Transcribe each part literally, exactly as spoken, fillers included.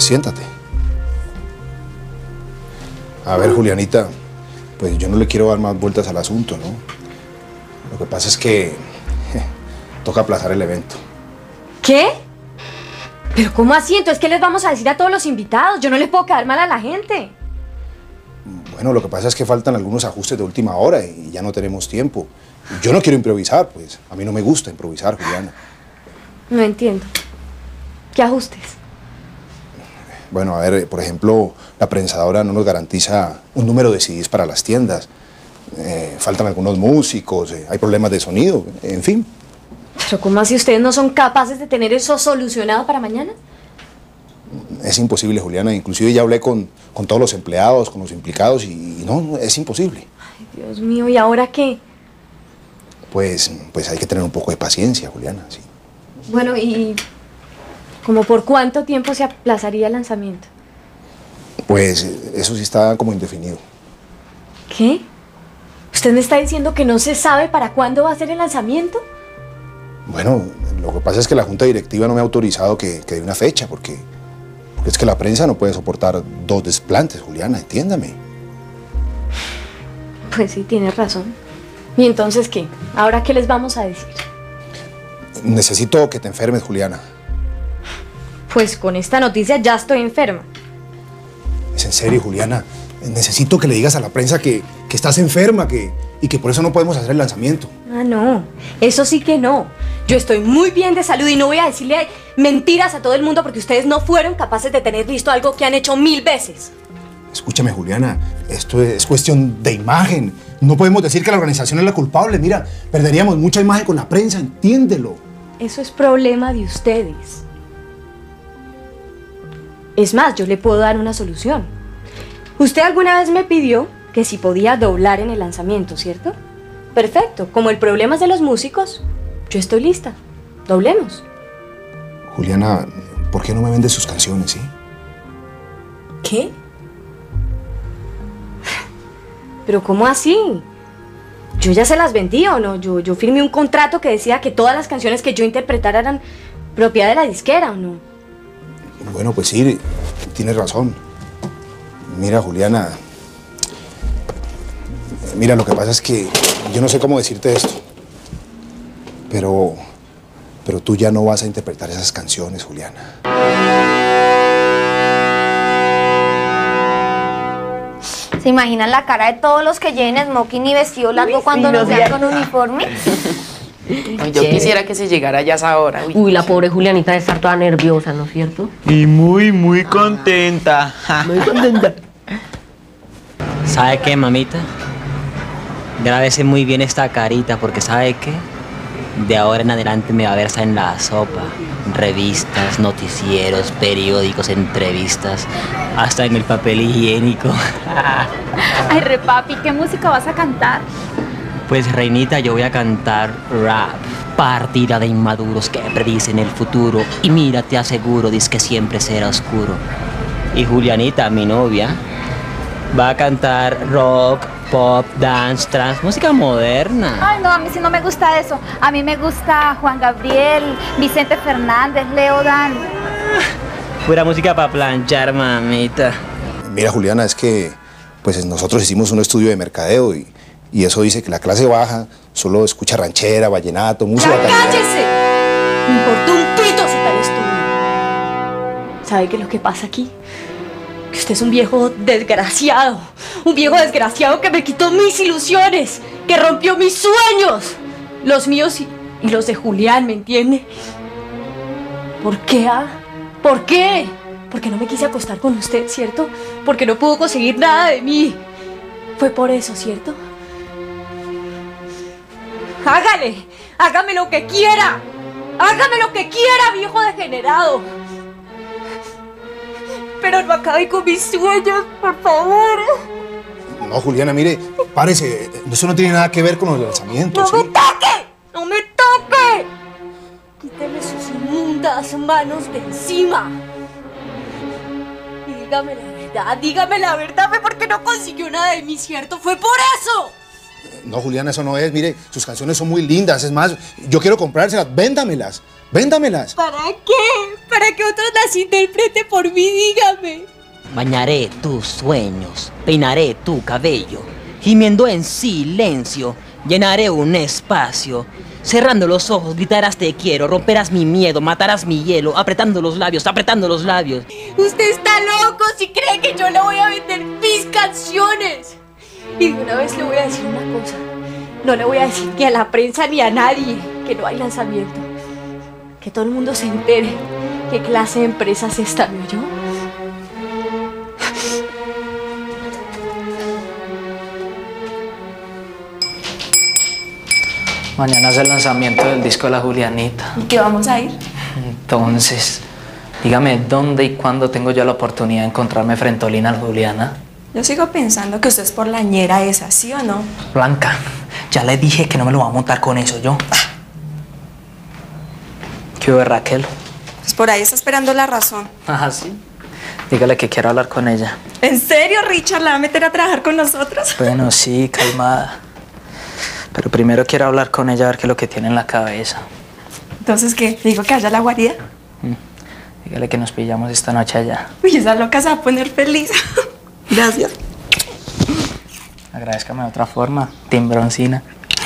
Siéntate. A ver, Julianita, pues yo no le quiero dar más vueltas al asunto, ¿no? Lo que pasa es que je, toca aplazar el evento. ¿Qué? ¿Pero cómo así? Entonces, ¿qué les vamos a decir a todos los invitados? Yo no les puedo quedar mal a la gente. Bueno, lo que pasa es que faltan algunos ajustes de última hora y ya no tenemos tiempo. Yo no quiero improvisar, pues. A mí no me gusta improvisar, Juliana. No entiendo. ¿Qué ajustes? Bueno, a ver, por ejemplo, la prensadora no nos garantiza un número de C Ds para las tiendas. Eh, faltan algunos músicos, eh, hay problemas de sonido, en fin. ¿Pero cómo así ustedes no son capaces de tener eso solucionado para mañana? Es imposible, Juliana. Inclusive ya hablé con, con todos los empleados, con los implicados y, y no, es imposible. Ay, Dios mío, ¿y ahora qué? Pues, pues hay que tener un poco de paciencia, Juliana, sí. Bueno, ¿y como por cuánto tiempo se aplazaría el lanzamiento? Pues eso sí está como indefinido. ¿Qué? ¿Usted me está diciendo que no se sabe para cuándo va a ser el lanzamiento? Bueno, lo que pasa es que la junta directiva no me ha autorizado que, que dé una fecha, porque, porque es que la prensa no puede soportar dos desplantes, Juliana, entiéndame. Pues sí, tienes razón. ¿Y entonces qué? ¿Ahora qué les vamos a decir? Necesito que te enfermes, Juliana. Pues con esta noticia ya estoy enferma. Es en serio, Juliana. Necesito que le digas a la prensa que, que estás enferma que, y que por eso no podemos hacer el lanzamiento. Ah, no. Eso sí que no. Yo estoy muy bien de salud y no voy a decirle mentiras a todo el mundo porque ustedes no fueron capaces de tener listo algo que han hecho mil veces. Escúchame, Juliana. Esto es cuestión de imagen. No podemos decir que la organización es la culpable. Mira, perderíamos mucha imagen con la prensa, entiéndelo. Eso es problema de ustedes. Es más, yo le puedo dar una solución. Usted alguna vez me pidió que si podía doblar en el lanzamiento, ¿cierto? Perfecto. Como el problema es de los músicos, yo estoy lista. Doblemos. Juliana, ¿por qué no me vendes sus canciones, sí? ¿Qué? ¿Pero cómo así? Yo ya se las vendí, ¿o no? Yo, yo firmé un contrato que decía que todas las canciones que yo interpretara eran propiedad de la disquera, ¿o no? Bueno, pues sí, tienes razón. Mira, Juliana, mira, lo que pasa es que yo no sé cómo decirte esto, pero, pero tú ya no vas a interpretar esas canciones, Juliana. ¿Se imaginan la cara de todos los que lleven smoking y vestido largo Uy, cuando sí, nos vean con uniforme? Uy, yo quisiera que se llegara ya a esa hora. Uy, Uy, la pobre Julianita debe estar toda nerviosa, ¿no es cierto? Y muy, muy contenta. Muy contenta. ¿Sabe qué, mamita? Grábese muy bien esta carita, porque ¿sabe qué? De ahora en adelante me va a ver hasta en la sopa. Revistas, noticieros, periódicos, entrevistas, hasta en el papel higiénico. Ay, re papi, ¿qué música vas a cantar? Pues, reinita, yo voy a cantar rap. Partida de inmaduros que predicen el futuro. Y mira, te aseguro, dice que siempre será oscuro. Y Julianita, mi novia, va a cantar rock, pop, dance, trance, música moderna. Ay, no, a mí sí no me gusta eso. A mí me gusta Juan Gabriel, Vicente Fernández, Leo Dan. Pura música para planchar, mamita. Mira, Juliana, es que pues nosotros hicimos un estudio de mercadeo y, y eso dice que la clase baja solo escucha ranchera, vallenato, música... ¡Ya cállese! Me importa un pito su tal estudio. ¿Sabe qué es lo que pasa aquí? Que usted es un viejo desgraciado. Un viejo desgraciado que me quitó mis ilusiones, que rompió mis sueños. Los míos y, y los de Julián, ¿me entiende? ¿Por qué, ah? ¿Por qué? Porque no me quise acostar con usted, ¿cierto? Porque no pudo conseguir nada de mí. Fue por eso, ¿cierto? Hágale, hágame lo que quiera. Hágame lo que quiera, viejo degenerado. Pero no acabe con mis sueños, por favor. No, Juliana, mire, párese. Eso no tiene nada que ver con los lanzamientos. ¡No ¿sí? me toque! ¡No me toque! Quíteme sus inmundas manos de encima. Y dígame la verdad, dígame la verdad, fue porque no consiguió nada de mí, ¿cierto? ¡Fue por eso! No, Juliana, eso no es. Mire, sus canciones son muy lindas. Es más, yo quiero comprárselas. Véndamelas. Véndamelas. ¿Para qué? para que otro las interprete por mí, dígame. Bañaré tus sueños, peinaré tu cabello, gimiendo en silencio, llenaré un espacio. Cerrando los ojos, gritarás te quiero, romperás mi miedo, matarás mi hielo, apretando los labios, apretando los labios. Usted está loco si cree que yo le voy a vender mis canciones. Y de una vez le voy a decir una cosa. No le voy a decir ni a la prensa ni a nadie que no hay lanzamiento. Que todo el mundo se entere qué clase de empresa es esta, ¿me oyó? Mañana es el lanzamiento del disco de la Julianita. ¿Y qué vamos a ir? Entonces, dígame, ¿dónde y cuándo tengo yo la oportunidad de encontrarme frente a Olina Juliana? Yo sigo pensando que usted es por la ñera esa, ¿sí o no? Blanca, ya le dije que no me lo va a montar con eso, yo. ¿Qué hubo, Raquel? Pues por ahí está esperando la razón. Ajá, sí. Dígale que quiero hablar con ella. ¿En serio, Richard? ¿La va a meter a trabajar con nosotros? Bueno, sí, calmada. Pero primero quiero hablar con ella a ver qué es lo que tiene en la cabeza. Entonces, ¿qué? ¿Le digo que haya la guarida? Mm. Dígale que nos pillamos esta noche allá. Uy, esa loca se va a poner feliz. Gracias. Agradezcame de otra forma, timbroncina.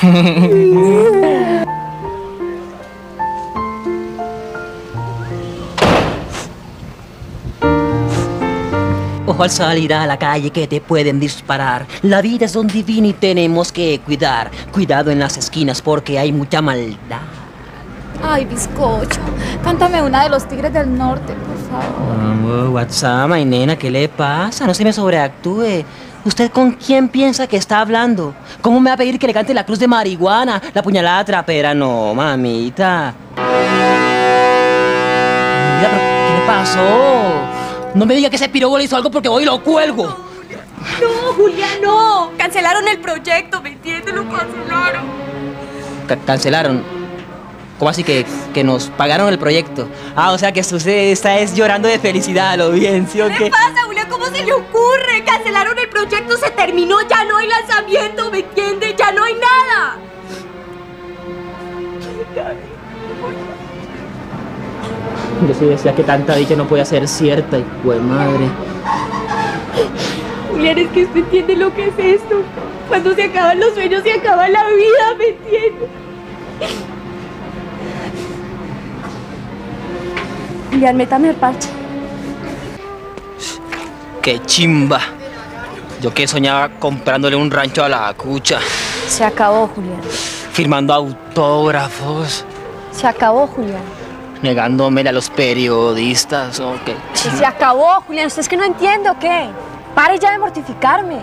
Ojo al salir a la calle que te pueden disparar. La vida es un divino y tenemos que cuidar. Cuidado en las esquinas porque hay mucha maldad. Ay, bizcocho, cántame una de los Tigres del Norte, por favor. Oh, WhatsApp, ay, nena, ¿qué le pasa? No se me sobreactúe. ¿Usted con quién piensa que está hablando? ¿Cómo me va a pedir que le cante la cruz de marihuana? La puñalada trapera, no, mamita. Mira, pero ¿qué le pasó? No me diga que ese pirobo le hizo algo porque hoy lo cuelgo. No, Julián, no. Cancelaron el proyecto, ¿me entiendes? Lo cancelaron. Ca- cancelaron. ¿Cómo así que, que nos pagaron el proyecto? Ah, o sea que usted está es llorando de felicidad, lo bien, ¿sí o ¿Qué qué? le pasa, Julián? ¿Cómo se le ocurre? Cancelaron el proyecto, se terminó, ya no hay lanzamiento, ¿me entiendes? Ya no hay nada. Yo sí decía que tanta dicha no podía ser cierta y pues madre. Julián, es que usted entiende lo que es esto. Cuando se acaban los sueños, se acaba la vida, ¿me entiende? Julián, métame el parche. ¡Qué chimba! Yo que soñaba comprándole un rancho a la cucha, Se acabó, Julián. firmando autógrafos, Se acabó, Julián. negándome a los periodistas, ¿o qué? Sí, se acabó, Julián. ¿Usted es que no entiende o qué? Pare ya de mortificarme.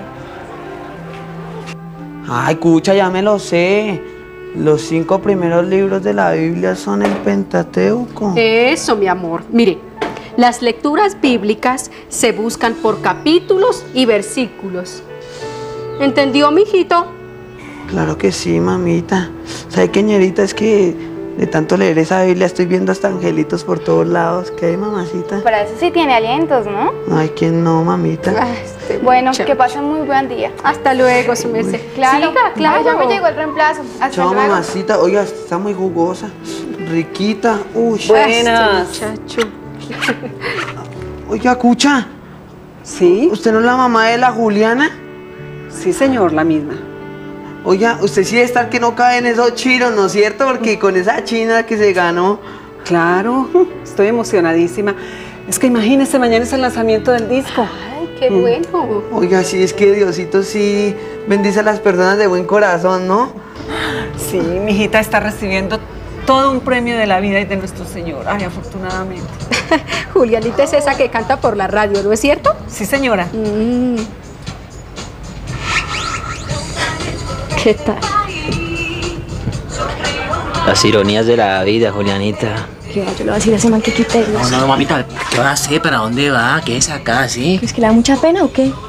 Ay, cucha, ya me lo sé. Los cinco primeros libros de la Biblia son el Pentateuco. Eso, mi amor. Mire, las lecturas bíblicas se buscan por capítulos y versículos. ¿Entendió, mijito? Claro que sí, mamita. ¿Sabe qué, ñerita? Es que de tanto leer esa Biblia estoy viendo hasta angelitos por todos lados. ¿Qué hay, mamacita? Para eso sí tiene alientos, ¿no? Ay, ¿quién no, mamita? Ay, este Bueno, muchacho. que pasen muy buen día. Hasta luego, su merced. Claro, Siga, claro. Ay, ya me llegó el reemplazo. Hasta Chao, luego. mamacita. Oiga, está muy jugosa. Riquita. Uy. Buenas. Este muchacho. Oiga, cucha. ¿Sí? ¿Usted no es la mamá de la Juliana? Sí, señor, la misma. Oiga, usted sí debe estar que no cae en esos chiros, ¿no es cierto? Porque con esa china que se ganó... Claro, estoy emocionadísima. Es que imagínese, mañana es el lanzamiento del disco. Ay, qué bueno. Oiga, sí, es que Diosito sí bendice a las personas de buen corazón, ¿no? Sí, mi hijita está recibiendo todo un premio de la vida y de nuestro Señor. Ay, afortunadamente. Julianita es esa que canta por la radio, ¿no es cierto? Sí, señora. Mm. ¿Qué tal? Las ironías de la vida, Julianita. ¿Qué va? Yo le voy a decir a ese man que quite No, no, mamita, ¿qué va a hacer? ¿Para dónde va? ¿Qué es acá, sí? ¿Es que le da mucha pena o qué?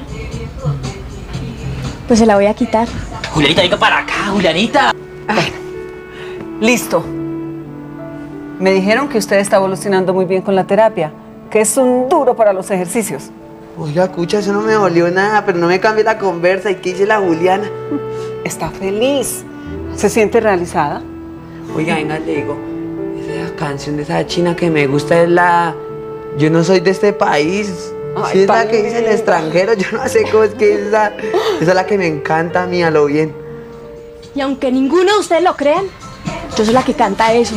Pues se la voy a quitar. Julianita, venga para acá, Julianita. Listo. Me dijeron que usted está evolucionando muy bien con la terapia, que es un duro para los ejercicios. Oiga, cucha, eso no me dolió nada, pero no me cambié la conversa. ¿Y qué dice la Juliana? Está feliz. ¿Se siente realizada? Oiga, venga, le digo, esa canción de esa china que me gusta es la... Yo no soy de este país. Ay, Si es la que Palmera. dice el extranjero, yo no sé cómo es que es esa. Esa es la que me encanta a mí, a lo bien. Y aunque ninguno de ustedes lo crean, yo soy la que canta eso.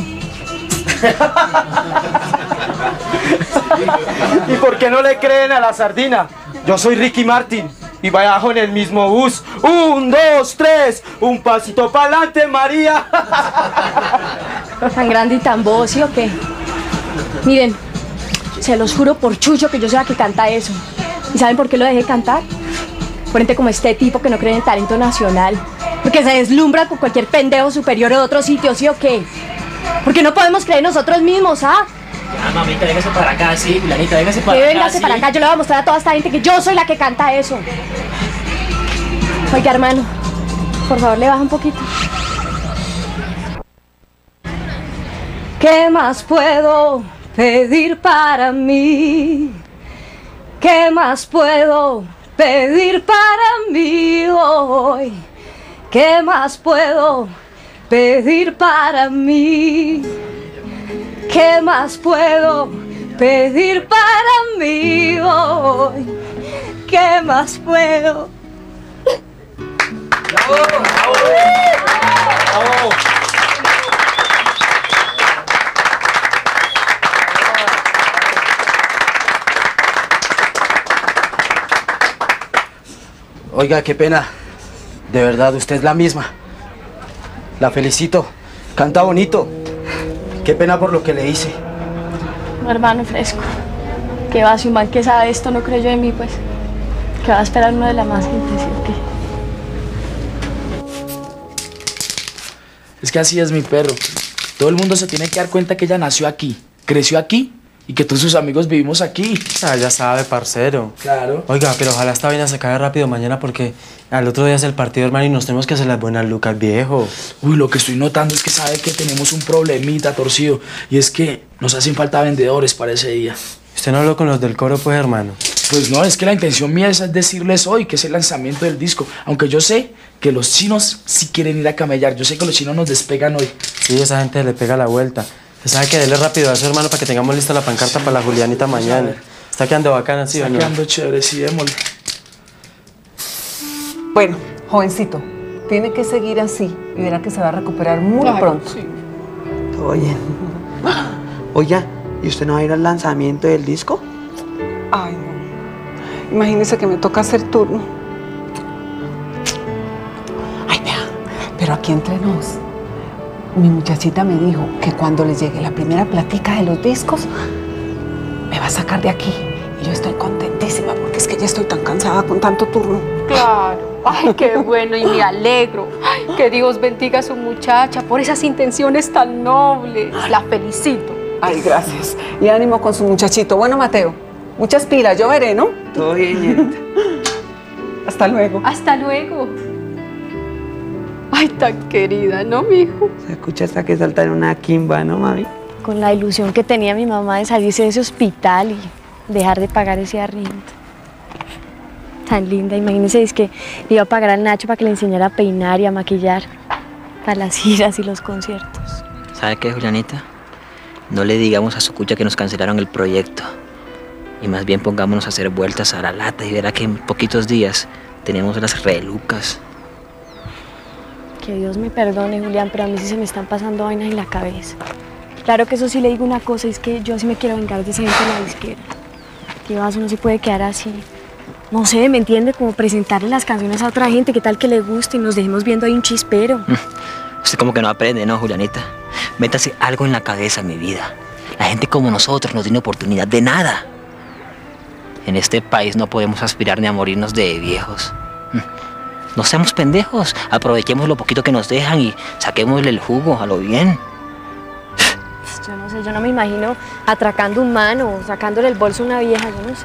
¿Y por qué no le creen a la sardina? Yo soy Ricky Martin y viajo en el mismo bus. Un, dos, tres, un pasito para adelante, María. Tan grande y tan voz, ¿sí o qué? Miren, se los juro por Chucho que yo soy la que canta eso. ¿Y saben por qué lo dejé cantar? Por gente como este tipo que no cree en el talento nacional. Porque se deslumbra con cualquier pendejo superior de otro sitio, ¿sí o qué? Porque no podemos creer nosotros mismos, ¿ah? Ya, mamita, véngase para acá, sí, Julianita, véngase para Que acá, véngase sí. para acá, yo le voy a mostrar a toda esta gente que yo soy la que canta eso. Oiga, hermano, por favor, le baja un poquito. ¿Qué más puedo pedir para mí? ¿Qué más puedo pedir para mí hoy? ¿Qué más puedo pedir para mí? ¿Qué más puedo pedir para mí hoy? ¿Qué más puedo? ¡Bravo! ¡Bravo! ¡Bravo! Oiga, qué pena. De verdad, usted es la misma. La felicito. Canta bonito. Qué pena por lo que le hice. No, hermano, fresco. ¿Qué va? Si un man que sabe esto no creyó en mí, pues. ¿Qué va a esperar uno de la más gente? ¿Sí o qué? Es que así es mi perro. Todo el mundo se tiene que dar cuenta que ella nació aquí, creció aquí y que todos sus amigos vivimos aquí. Ah, ya sabe, parcero. Claro. Oiga, pero ojalá esta vaina se acabe rápido mañana porque al otro día es el partido, hermano, y nos tenemos que hacer las buenas lucas, viejo. Uy, lo que estoy notando es que sabe que tenemos un problemita, torcido. Y es que nos hacen falta vendedores para ese día. ¿Usted no habló con los del coro, pues, hermano? Pues no, es que la intención mía es decirles hoy que es el lanzamiento del disco. Aunque yo sé que los chinos sí quieren ir a camellar. Yo sé que los chinos nos despegan hoy. Sí, esa gente le pega la vuelta. Usted sabe que dele rápido a eso, hermano, para que tengamos lista la pancarta para la Julianita mañana. Está quedando bacana, ¿sí o no? Está quedando chévere, sí, démosle. Bueno, jovencito, tiene que seguir así y verá que se va a recuperar muy Ay, pronto. sí. Todo bien. Oiga, ¿y usted no va a ir al lanzamiento del disco? Ay, no. Imagínese que me toca hacer turno. Ay, vea, pero aquí entre nos, mi muchachita me dijo que cuando les llegue la primera platica de los discos, me va a sacar de aquí. Y yo estoy contentísima porque es que ya estoy tan cansada con tanto turno. Claro. Ay, qué bueno y me alegro. Ay, que Dios bendiga a su muchacha por esas intenciones tan nobles. La felicito. Ay, gracias. Y ánimo con su muchachito. Bueno, Mateo, muchas pilas. Yo veré, ¿no? Todo bien, ñerita. Hasta luego. Hasta luego. Ay, tan querida, ¿no, mijo? Se escucha hasta que salta en una quimba, ¿no, mami? Con la ilusión que tenía mi mamá de salirse de ese hospital y dejar de pagar ese arriendo. Tan linda, imagínense, es que le iba a pagar al Nacho para que le enseñara a peinar y a maquillar para las giras y los conciertos. ¿Sabe qué, Julianita? No le digamos a su cucha que nos cancelaron el proyecto. Y más bien pongámonos a hacer vueltas a la lata y verá que en poquitos días tenemos las relucas. Que Dios me perdone, Julián, pero a mí sí se me están pasando vainas en la cabeza. Claro que eso sí le digo una cosa, es que yo sí me quiero vengar de esa gente en la disquera. Que vas, uno se puede quedar así. No sé, ¿me entiende? Como presentarle las canciones a otra gente, qué tal que le guste y nos dejemos viendo ahí un chispero. Usted como que no aprende, ¿no, Julianita? Métase algo en la cabeza, mi vida. La gente como nosotros no tiene oportunidad de nada. En este país no podemos aspirar ni a morirnos de viejos. No seamos pendejos, aprovechemos lo poquito que nos dejan y saquémosle el jugo a lo bien. Yo no sé, yo no me imagino atracando un mano o sacándole el bolso a una vieja, yo no sé.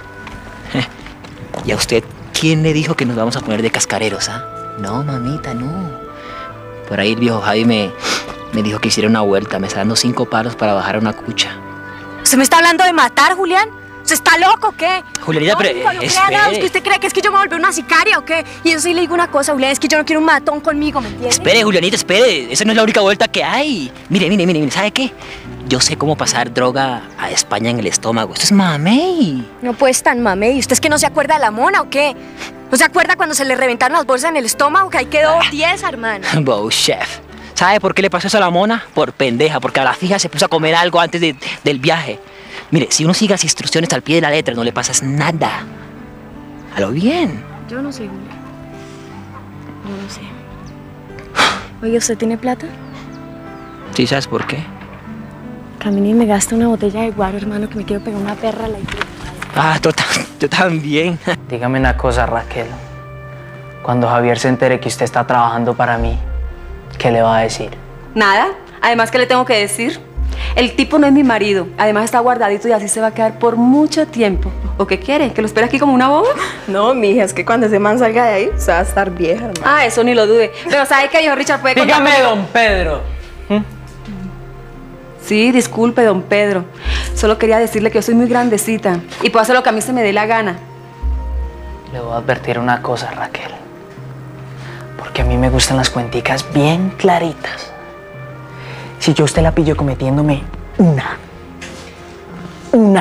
¿Y a usted quién le dijo que nos vamos a poner de cascareros, ah? No, mamita, no. Por ahí el viejo Javi me, me dijo que hiciera una vuelta, me está dando cinco palos para bajar a una cucha. ¿Usted me está hablando de matar, Julián? ¿Usted está loco o qué? Julianita, no, pero hijo, no espere. crea nada, ¿es que usted cree que es que yo me volví una sicaria o qué? Y eso sí le digo una cosa, Julián, es que yo no quiero un matón conmigo, ¿me entiende? Espere, Julianita, espere. Esa no es la única vuelta que hay. Mire, mire, mire, mire, ¿sabe qué? yo sé cómo pasar droga a España en el estómago. Esto es mamey. No pues tan mamey. ¿Usted es que no se acuerda de la mona o qué? ¿No se acuerda cuando se le reventaron las bolsas en el estómago? Que ahí quedó tiesa, hermano. Wow, chef. ¿Sabe por qué le pasó eso a la mona? Por pendeja, porque a la fija se puso a comer algo antes de, del viaje. Mire, si uno sigue las instrucciones al pie de la letra, no le pasas nada. A lo bien. Yo no sé, Julia. Yo no sé. Oye, ¿usted tiene plata? ¿Sí sabes por qué? Camine y me gasta una botella de guaro, hermano, que me quiero pegar una perra a la idea. Ah, tú, tú también. Dígame una cosa, Raquel. Cuando Javier se entere que usted está trabajando para mí, ¿qué le va a decir? Nada. Además, ¿qué le tengo que decir? El tipo no es mi marido. Además, está guardadito y así se va a quedar por mucho tiempo. ¿O qué quiere? ¿Que lo espere aquí como una boba? No, mija, es que cuando ese man salga de ahí, se va a estar vieja, hermano. Ah, eso ni lo dude. Pero ¿sabe qué, viejo Richard? Puede Dígame, contar- don Pedro. ¿Mm? Sí, disculpe, don Pedro. Solo quería decirle que yo soy muy grandecita y puedo hacer lo que a mí se me dé la gana. Le voy a advertir una cosa, Raquel. Porque a mí me gustan las cuenticas bien claritas. Si yo a usted la pillo cometiéndome una, una,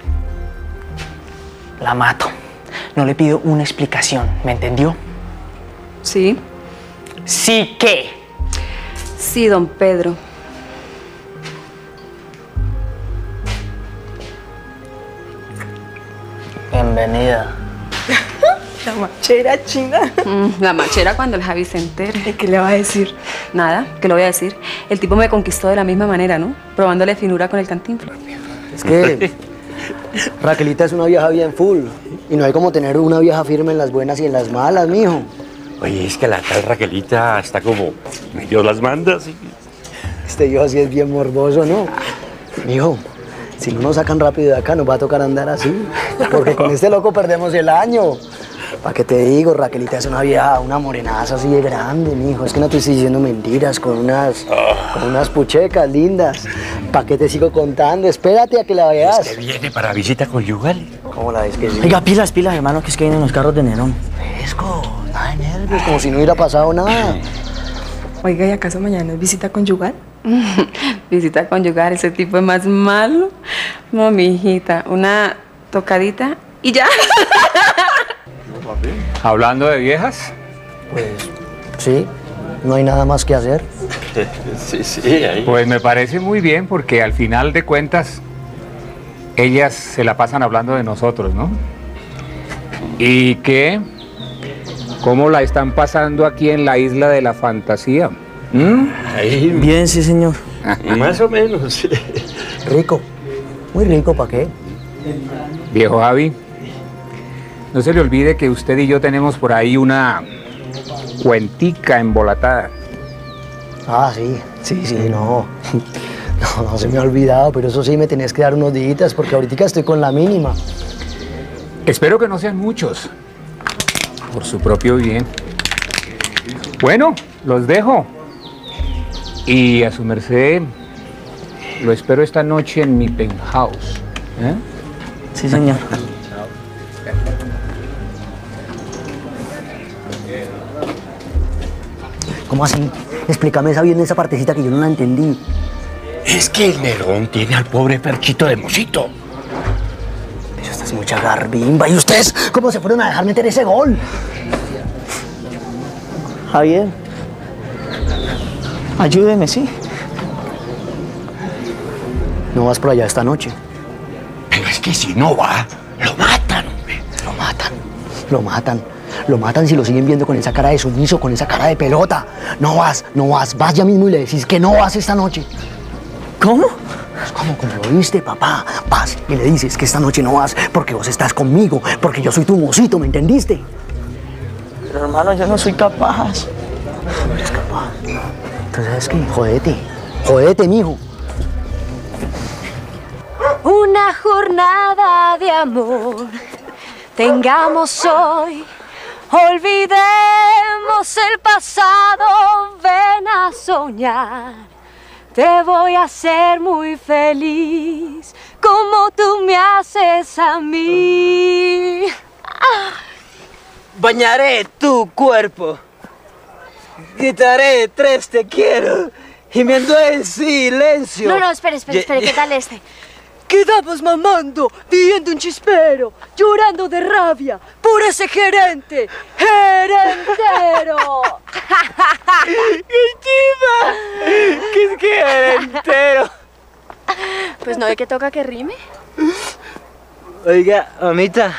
la mato. No le pido una explicación, ¿me entendió? Sí. ¿Sí qué? Sí, don Pedro. Bienvenida. La machera china. Mm, la machera cuando el Javi se entere. ¿Y qué le va a decir? Nada, ¿qué le voy a decir? El tipo me conquistó de la misma manera, ¿no? Probándole finura con el cantinflas. Es que Raquelita es una vieja bien full. Y no hay como tener una vieja firme en las buenas y en las malas, mijo. Oye, es que la tal Raquelita está como... Dios las manda, sí. Este viejo sí es bien morboso, ¿no? Mijo, si no nos sacan rápido de acá, nos va a tocar andar así. Porque con este loco perdemos el año. ¿Para qué te digo? Raquelita es una vieja, una morenaza así de grande, mijo. Es que no te estoy diciendo mentiras, con unas, con unas puchecas lindas. ¿Para qué te sigo contando? Espérate a que la veas. Es que viene para visita conyugal. ¿Cómo la ves que sí? Oiga, pilas, pilas, hermano, que es que vienen los carros de Nerón. Fresco, nada de nervios, como si no hubiera pasado nada. Oiga, ¿y acaso mañana es visita conyugal? Visita conyugal, ese tipo es más malo. No, mi hijita, una tocadita y ya. Hablando de viejas. Pues sí, no hay nada más que hacer. Sí, sí, ahí. Pues me parece muy bien porque al final de cuentas ellas se la pasan hablando de nosotros, ¿no? ¿Y qué? ¿Cómo la están pasando aquí en la isla de la fantasía? ¿Mm? Ahí. Bien, sí, señor. Más o menos. Rico, muy rico, ¿para qué? Viejo Javi, no se le olvide que usted y yo tenemos por ahí una cuentica embolatada. Ah, sí, sí, sí, no. No, no se me ha olvidado, pero eso sí me tenés que dar unos días porque ahorita estoy con la mínima. Espero que no sean muchos, por su propio bien. Bueno, los dejo. Y a su merced, lo espero esta noche en mi penthouse. ¿Eh? Sí, señor. ¿Cómo así? Explícame esa bien esa partecita que yo no la entendí. Es que el Nerón tiene al pobre Perchito de mosito. Pero esta es mucha garbimba. ¿Y ustedes cómo se fueron a dejar meter ese gol? Javier, ayúdeme, sí. No vas por allá esta noche. Pero es que si no va, lo matan, hombre. Lo matan, lo matan. Lo matan si lo siguen viendo con esa cara de sumiso, con esa cara de pelota. No vas, no vas. Vas ya mismo y le decís que no vas esta noche. ¿Cómo? ¿Cómo? Como lo viste, papá. Vas y le dices que esta noche no vas porque vos estás conmigo, porque yo soy tu mocito, ¿me entendiste? Pero hermano, yo no soy capaz. No eres capaz. Entonces, ¿sabes qué? Jódete. Jódete, mijo. Una jornada de amor tengamos hoy. Olvidemos el pasado, ven a soñar. Te voy a hacer muy feliz, como tú me haces a mí. Bañaré tu cuerpo, gritaré tres te quiero gimiendo en silencio. No, no, espere, espere, espere, ¿qué tal este? Quedamos mamando, viendo un chispero, llorando de rabia por ese gerente. ¡Gerentero! ¡Qué chiva! ¿Qué es gerentero? Pues no ve que toca que rime. Oiga, mamita,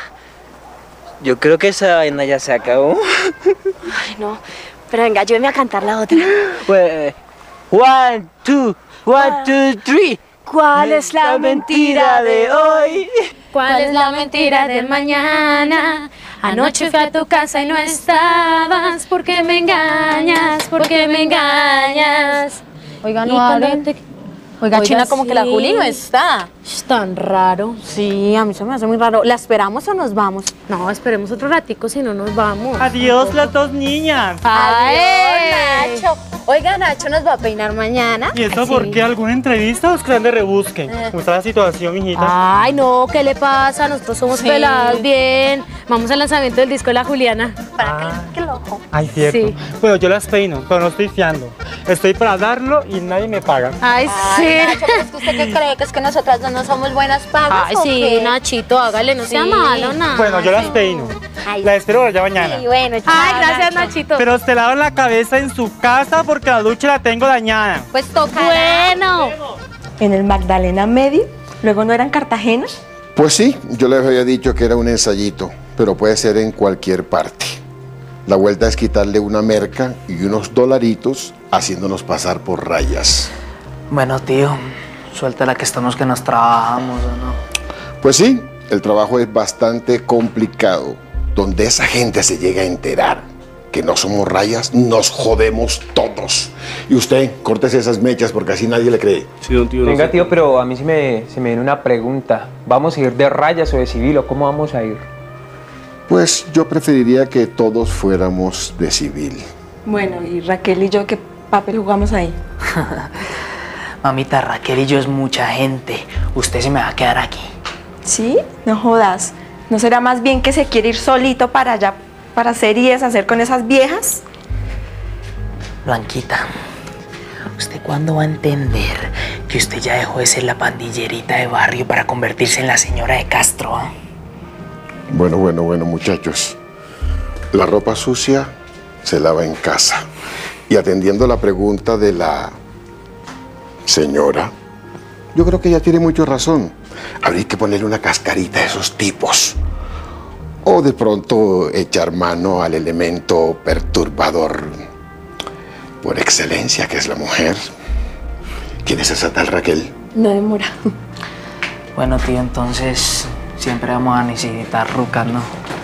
yo creo que esa vaina ya se acabó. Ay, no. Pero venga, lléveme a cantar la otra. Pues, one, two, one, two, three. ¿Cuál es la mentira de hoy? ¿Cuál es la mentira de mañana? Anoche fui a tu casa y no estabas. ¿Por qué me engañas? ¿Por qué me engañas? Oiga, Y no cuando hablen. te- Oiga, Oiga, China, como que la sí. Juli no está. Es tan raro. Sí, a mí se me hace muy raro. ¿La esperamos o nos vamos? No, esperemos otro ratico, si no nos vamos. Adiós, las dos niñas. Adiós, Nacho. Oiga, Nacho nos va a peinar mañana. ¿Y eso Sí. por qué? ¿Alguna entrevista o es que ande rebusquen? ¿Cómo está la situación, mijita? Ay, no, ¿qué le pasa? Nosotros somos Sí. peladas, bien. Vamos al lanzamiento del disco de La Juliana. Qué loco. Ay, cierto. Sí. Bueno, yo las peino, pero no estoy fiando. Estoy para darlo y nadie me paga. Ay, sí. Ay, Nacho, pero es que usted qué cree, que es que nosotras no somos buenas pagas. Ay, ¿o sí, qué? Nachito, hágale, no sea Sí. malo, nada. Bueno, yo las peino. Ay, La espero allá mañana. sí, bueno, Ay, chao, gracias, Nacho. Nachito. Pero se lavan la cabeza en su casa porque la ducha la tengo dañada. Pues toca. Bueno. En el Magdalena Medio, luego no eran Cartagena. Pues sí, yo les había dicho que era un ensayito, pero puede ser en cualquier parte. La vuelta es quitarle una merca y unos dolaritos haciéndonos pasar por rayas. Bueno, tío, suéltala que estamos que nos trabajamos, ¿o no? Pues sí, el trabajo es bastante complicado. Donde esa gente se llega a enterar que no somos rayas, nos jodemos todos. Y usted, córtese esas mechas porque así nadie le cree. Sí, don tío. Venga, tío, pero a mí se me, se me viene una pregunta. ¿Vamos a ir de rayas o de civil o cómo vamos a ir? Pues yo preferiría que todos fuéramos de civil. Bueno, y Raquel y yo, ¿qué papel jugamos ahí? Mamita, Raquel y yo es mucha gente. Usted se me va a quedar aquí. ¿Sí? No jodas. ¿No será más bien que se quiere ir solito para allá, para hacer y deshacer con esas viejas? Blanquita, ¿usted cuándo va a entender que usted ya dejó de ser la pandillerita de barrio para convertirse en la señora de Castro? ¿Ah? Bueno, bueno, bueno, muchachos. La ropa sucia se lava en casa. Y atendiendo la pregunta de la señora, yo creo que ella tiene mucha razón. Habría que ponerle una cascarita a esos tipos. O de pronto echar mano al elemento perturbador por excelencia, que es la mujer. ¿Quién es esa tal Raquel? No demora. Bueno, tío, entonces siempre vamos a necesitar rucas, ¿no?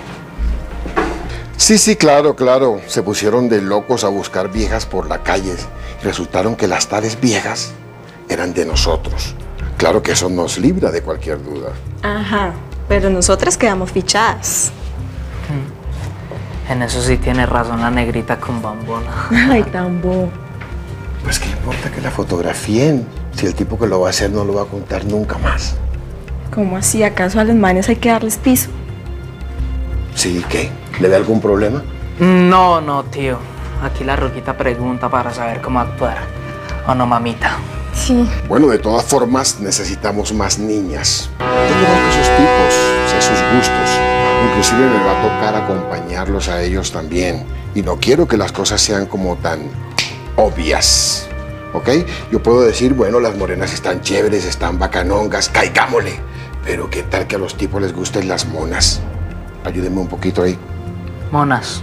Sí, sí, claro, claro. Se pusieron de locos a buscar viejas por la calle. Y resultaron que las tales viejas eran de nosotros. Claro que eso nos libra de cualquier duda. Ajá, pero nosotras quedamos fichadas. En eso sí tiene razón la negrita con bambona. Ay, tan bobo. Pues qué importa que la fotografíen, si el tipo que lo va a hacer no lo va a contar nunca más. ¿Cómo así? ¿Acaso a los manes hay que darles piso? ¿Sí? ¿Qué? ¿Le ve algún problema? No, no, tío. Aquí la ruquita pregunta para saber cómo actuar. ¿O no, mamita? Sí. Bueno, de todas formas, necesitamos más niñas. Yo conozco a esos tipos, sé sus gustos. Inclusive me va a tocar acompañarlos a ellos también. Y no quiero que las cosas sean como tan obvias. ¿Ok? Yo puedo decir, bueno, las morenas están chéveres, están bacanongas, caigámosle. Pero ¿qué tal que a los tipos les gusten las monas? Ayúdenme un poquito ahí. Monas.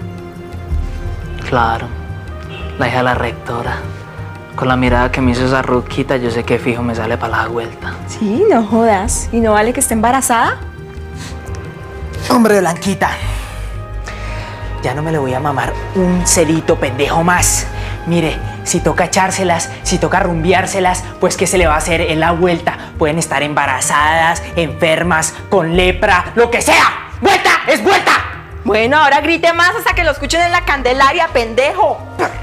Claro. La hija de la rectora. Con la mirada que me hizo esa ruquita, yo sé que fijo me sale para la vuelta. Sí, no jodas. ¿Y no vale que esté embarazada? Hombre, Blanquita. Ya no me le voy a mamar un celito pendejo más. Mire, si toca echárselas, si toca rumbiárselas, pues ¿qué se le va a hacer en la vuelta? Pueden estar embarazadas, enfermas, con lepra, lo que sea. ¡Vuelta! ¡Es vuelta! Bueno, ahora grite más hasta que lo escuchen en la Candelaria, pendejo.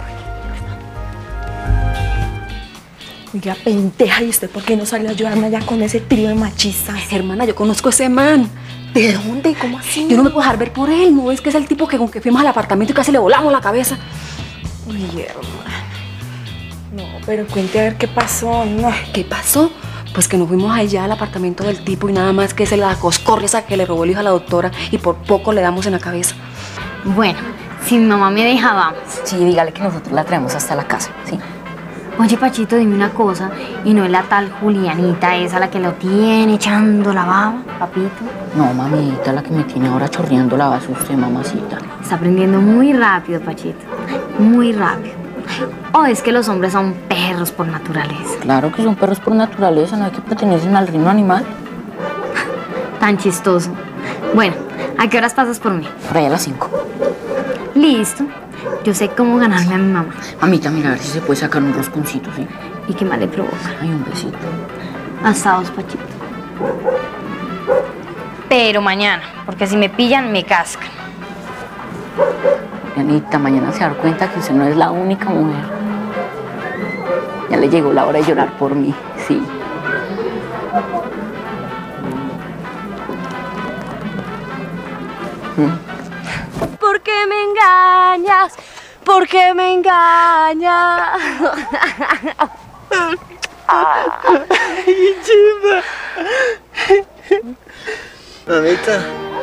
Oiga, pendeja, ¿y usted por qué no salió a ayudarme allá con ese trío de machistas? Hermana, yo conozco a ese man. ¿De dónde? ¿Cómo así? Yo no me puedo dejar ver por él, ¿no ves que es el tipo que con que fuimos al apartamento y casi le volamos la cabeza? Uy, hermano. No, Pero cuente a ver qué pasó, no. ¿Qué pasó? Pues que nos fuimos allá al apartamento del tipo y nada más que se la coscorre esa que le robó el hijo a la doctora y por poco le damos en la cabeza. Bueno, si mi mamá me deja, vamos. Sí, dígale que nosotros la traemos hasta la casa, ¿sí? Oye, Pachito, dime una cosa. ¿Y no es la tal Julianita esa la que lo tiene echando la baba, papito? No, mamita, la que me tiene ahora chorreando la base usted, mamacita. Está aprendiendo muy rápido, Pachito. Muy rápido. ¿O es que los hombres son perros por naturaleza? Claro que son perros por naturaleza, no hay que pertenecen al reino animal. Tan chistoso. Bueno, ¿a qué horas pasas por mí? Por ahí a las cinco. Listo. Yo sé cómo ganarme a mi mamá. Mamita, mira a ver si se puede sacar un rosconcito, ¿sí? ¿Y qué más le provoca? Ay, un besito. Asados, Pachito. Pero mañana, porque si me pillan, me cascan. Julianita, mañana se va a dar cuenta que usted no es la única mujer. Ya le llegó la hora de llorar por mí, sí. ¿Por qué me engañas? ¿Por qué me engañas? ¡Ay, chimba! Mamita.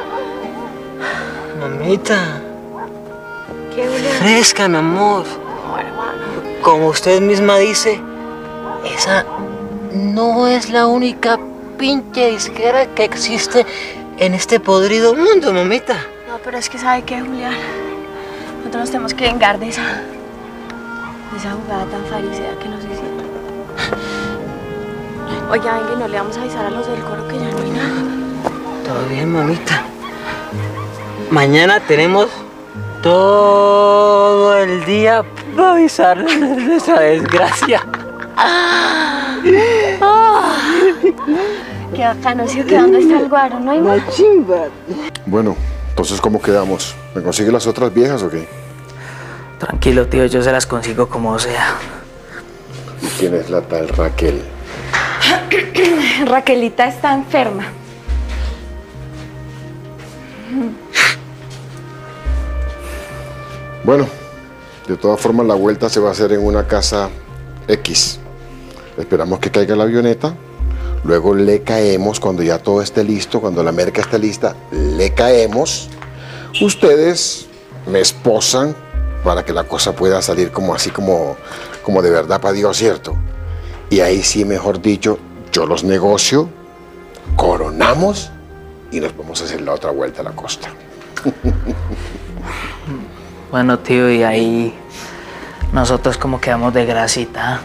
Mamita. ¿Qué, Julián? Fresca, mi amor. No, hermano. Como usted misma dice, esa no es la única pinche disquera que existe en este podrido mundo, mamita. No, pero es que ¿sabe qué, Julián? Nosotros nos tenemos que vengar de esa... de esa jugada tan farisea que nos hicieron. Oiga, venga, y no le vamos a avisar a los del coro que ya no hay nada. Todo bien, mamita. Mañana tenemos todo el día para avisarles de nuestra desgracia. Oh, qué bacano, ¿sí? ¿Que dónde está el guaro? No hay más. Chimba. Bueno, entonces, ¿cómo quedamos? ¿Me consigue las otras viejas o qué? Tranquilo, tío, yo se las consigo como sea. ¿Y quién es la tal Raquel? Raquelita está enferma. Bueno, de todas formas la vuelta se va a hacer en una casa X. Esperamos que caiga la avioneta, luego le caemos cuando ya todo esté listo, cuando la merca esté lista, le caemos. Ustedes me esposan para que la cosa pueda salir como así, como, como de verdad para Dios, ¿cierto? Y ahí sí, mejor dicho, yo los negocio, coronamos y nos vamos a hacer la otra vuelta a la costa. Bueno, tío, y ahí nosotros como quedamos de grasita.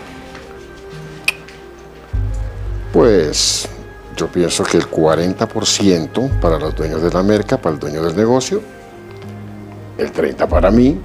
Pues yo pienso que el cuarenta por ciento para los dueños de la merca, para el dueño del negocio, el treinta por ciento para mí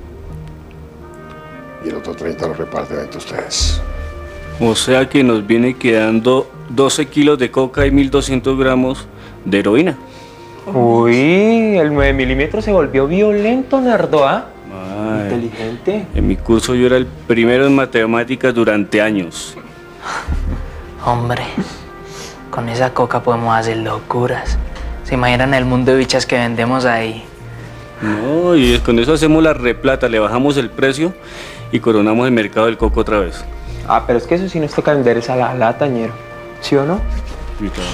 y el otro treinta por ciento lo reparten entre ustedes. O sea que nos viene quedando doce kilos de coca y mil doscientos gramos de heroína. Uy, el nueve milímetros se volvió violento, Nardo, ¿ah? Ay, inteligente. En mi curso yo era el primero en matemáticas durante años. Hombre, con esa coca podemos hacer locuras. ¿Se imaginan el mundo de bichas que vendemos ahí? No, y con eso hacemos la replata, le bajamos el precio y coronamos el mercado del coco otra vez. Ah, pero es que eso sí nos toca vender esa la lata, ñero. ¿Sí o no? Sí, claro.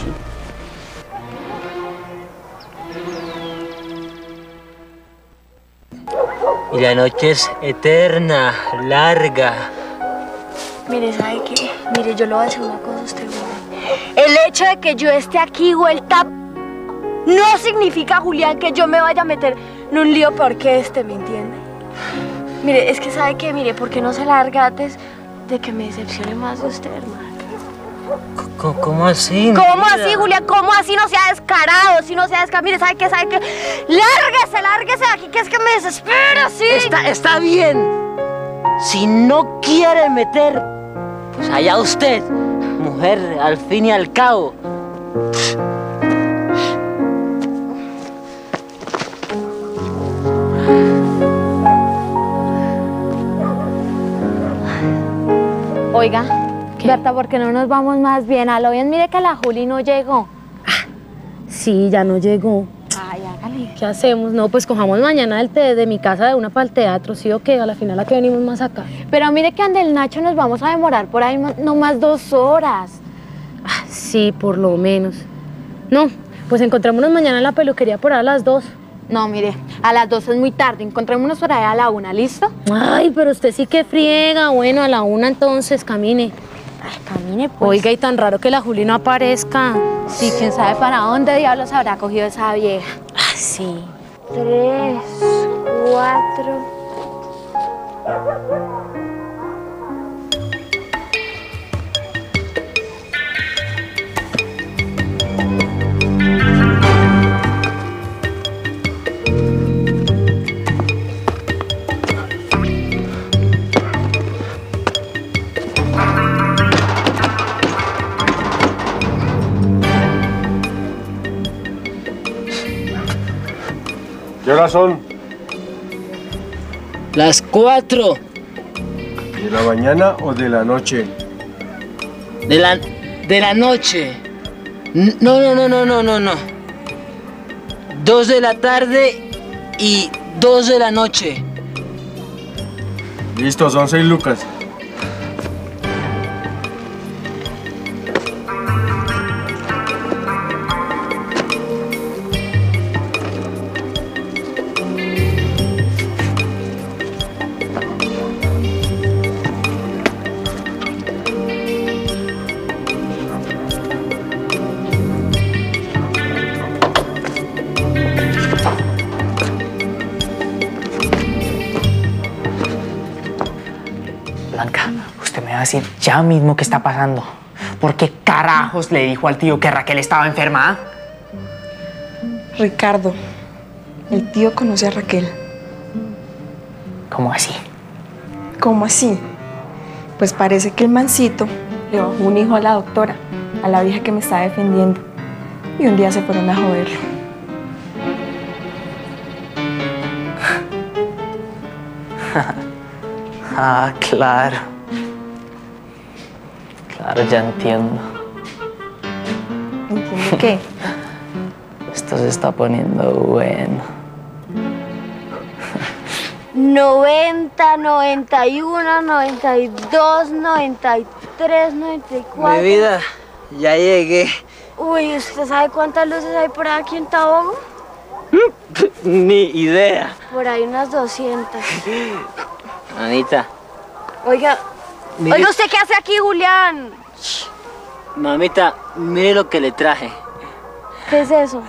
Y la noche es eterna, larga. Mire, ¿sabe qué? Mire, yo le voy a decir una cosa a usted, Julián. El hecho de que yo esté aquí vuelta no significa, Julián, que yo me vaya a meter en un lío peor que este, ¿me entiende? Mire, es que ¿sabe qué? Mire, ¿por qué no se larga antes de que me decepcione más de usted, hermano? ¿Cómo así? ¿Cómo así, Julián? ¿Cómo así? No sea descarado, si no sea descarado. Mire, ¿sabe qué? ¿Sabe qué? Lárguese, lárguese de aquí, que es que me desespera, sí. Está, está bien. Si no quiere meter, pues allá usted, mujer, al fin y al cabo. Oiga, Berta, ¿por qué no nos vamos más bien? A lo bien, mire que la Juli no llegó. Sí, ya no llegó. Ay, ¿a Hágale. ¿Qué hacemos? No, pues cojamos mañana el té de mi casa de una para el teatro, ¿sí o qué? A la final a que venimos más acá. Pero mire que ande el Nacho nos vamos a demorar por ahí no más dos horas. Ah, sí, por lo menos. No, pues encontrémonos mañana en la peluquería por ahí a las dos. No, mire, a las dos es muy tarde, encontrémonos por ahí a la una, ¿listo? Ay, pero usted sí que friega. Bueno, a la una entonces, camine. Ay, camine pues. Oiga, y tan raro que la Juli no aparezca. Sí, quién sabe para dónde diablos habrá cogido esa vieja. Ah, sí. Tres, cuatro... ¿Qué horas son? Las cuatro. ¿De la mañana o de la noche? De la, de la noche. No, no, no, no, no, no, no. Dos de la tarde y dos de la noche. Listo, son seis lucas. Decir ya mismo qué está pasando. ¿Por qué carajos le dijo al tío que Raquel estaba enferma? Ricardo, el tío conoce a Raquel. ¿Cómo así? ¿Cómo así? Pues parece que el mancito le bajó un hijo a la doctora, a la vieja que me está defendiendo. Y un día se fueron a joderlo. Ah, claro. Claro, ya entiendo. ¿Entiende qué? Esto se está poniendo bueno. noventa, noventa y uno, noventa y dos, noventa y tres, noventa y cuatro. Mi vida, ya llegué. Uy, ¿usted sabe cuántas luces hay por aquí en Tabogo? Ni idea. Por ahí unas doscientas. Anita. Oiga, Mire. oiga, ¿usted qué hace aquí, Julián? Mamita, mire lo que le traje. ¿Qué es eso?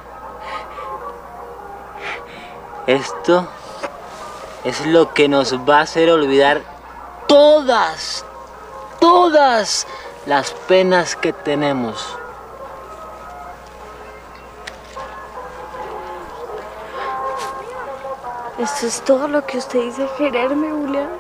Esto es lo que nos va a hacer olvidar todas, todas las penas que tenemos. ¿Esto es todo lo que usted dice quererme, Julián?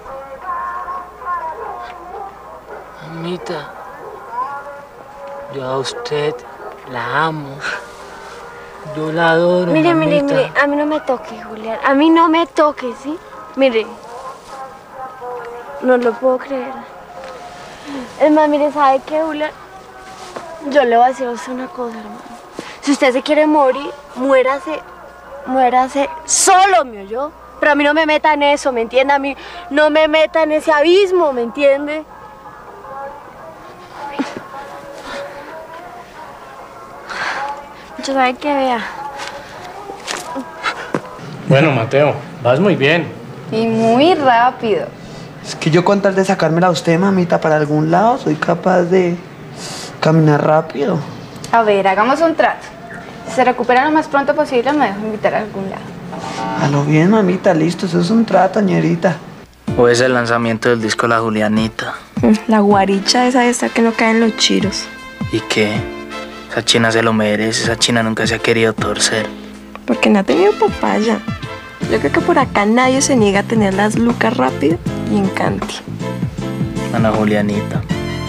Mamita, yo a usted la amo. Yo la adoro, Mire, mamita. mire, mire, a mí no me toque, Julián. A mí no me toque, ¿sí? Mire, no lo puedo creer. Es más, mire, ¿sabe qué, Julián? Yo le voy a decir a usted una cosa, hermano. Si usted se quiere morir, muérase, muérase solo, ¿me oyó? Pero a mí no me meta en eso, ¿me entiende? A mí no me meta en ese abismo, ¿me entiende? Yo sabe que vea. Bueno, Mateo, vas muy bien. Y muy rápido. Es que yo con tal de sacármela a usted, mamita, para algún lado, soy capaz de caminar rápido. A ver, hagamos un trato. Si se recupera lo más pronto posible, me dejo invitar a algún lado. A lo bien, mamita, listo, eso es un trato, ñerita. O es el lanzamiento del disco La Julianita. La guaricha esa de esta que no caen los chiros. ¿Y qué? Esa china se lo merece, esa china nunca se ha querido torcer. Porque no ha tenido papaya. Yo creo que por acá nadie se niega a tener las lucas rápido y en Canti. Ana Julianita.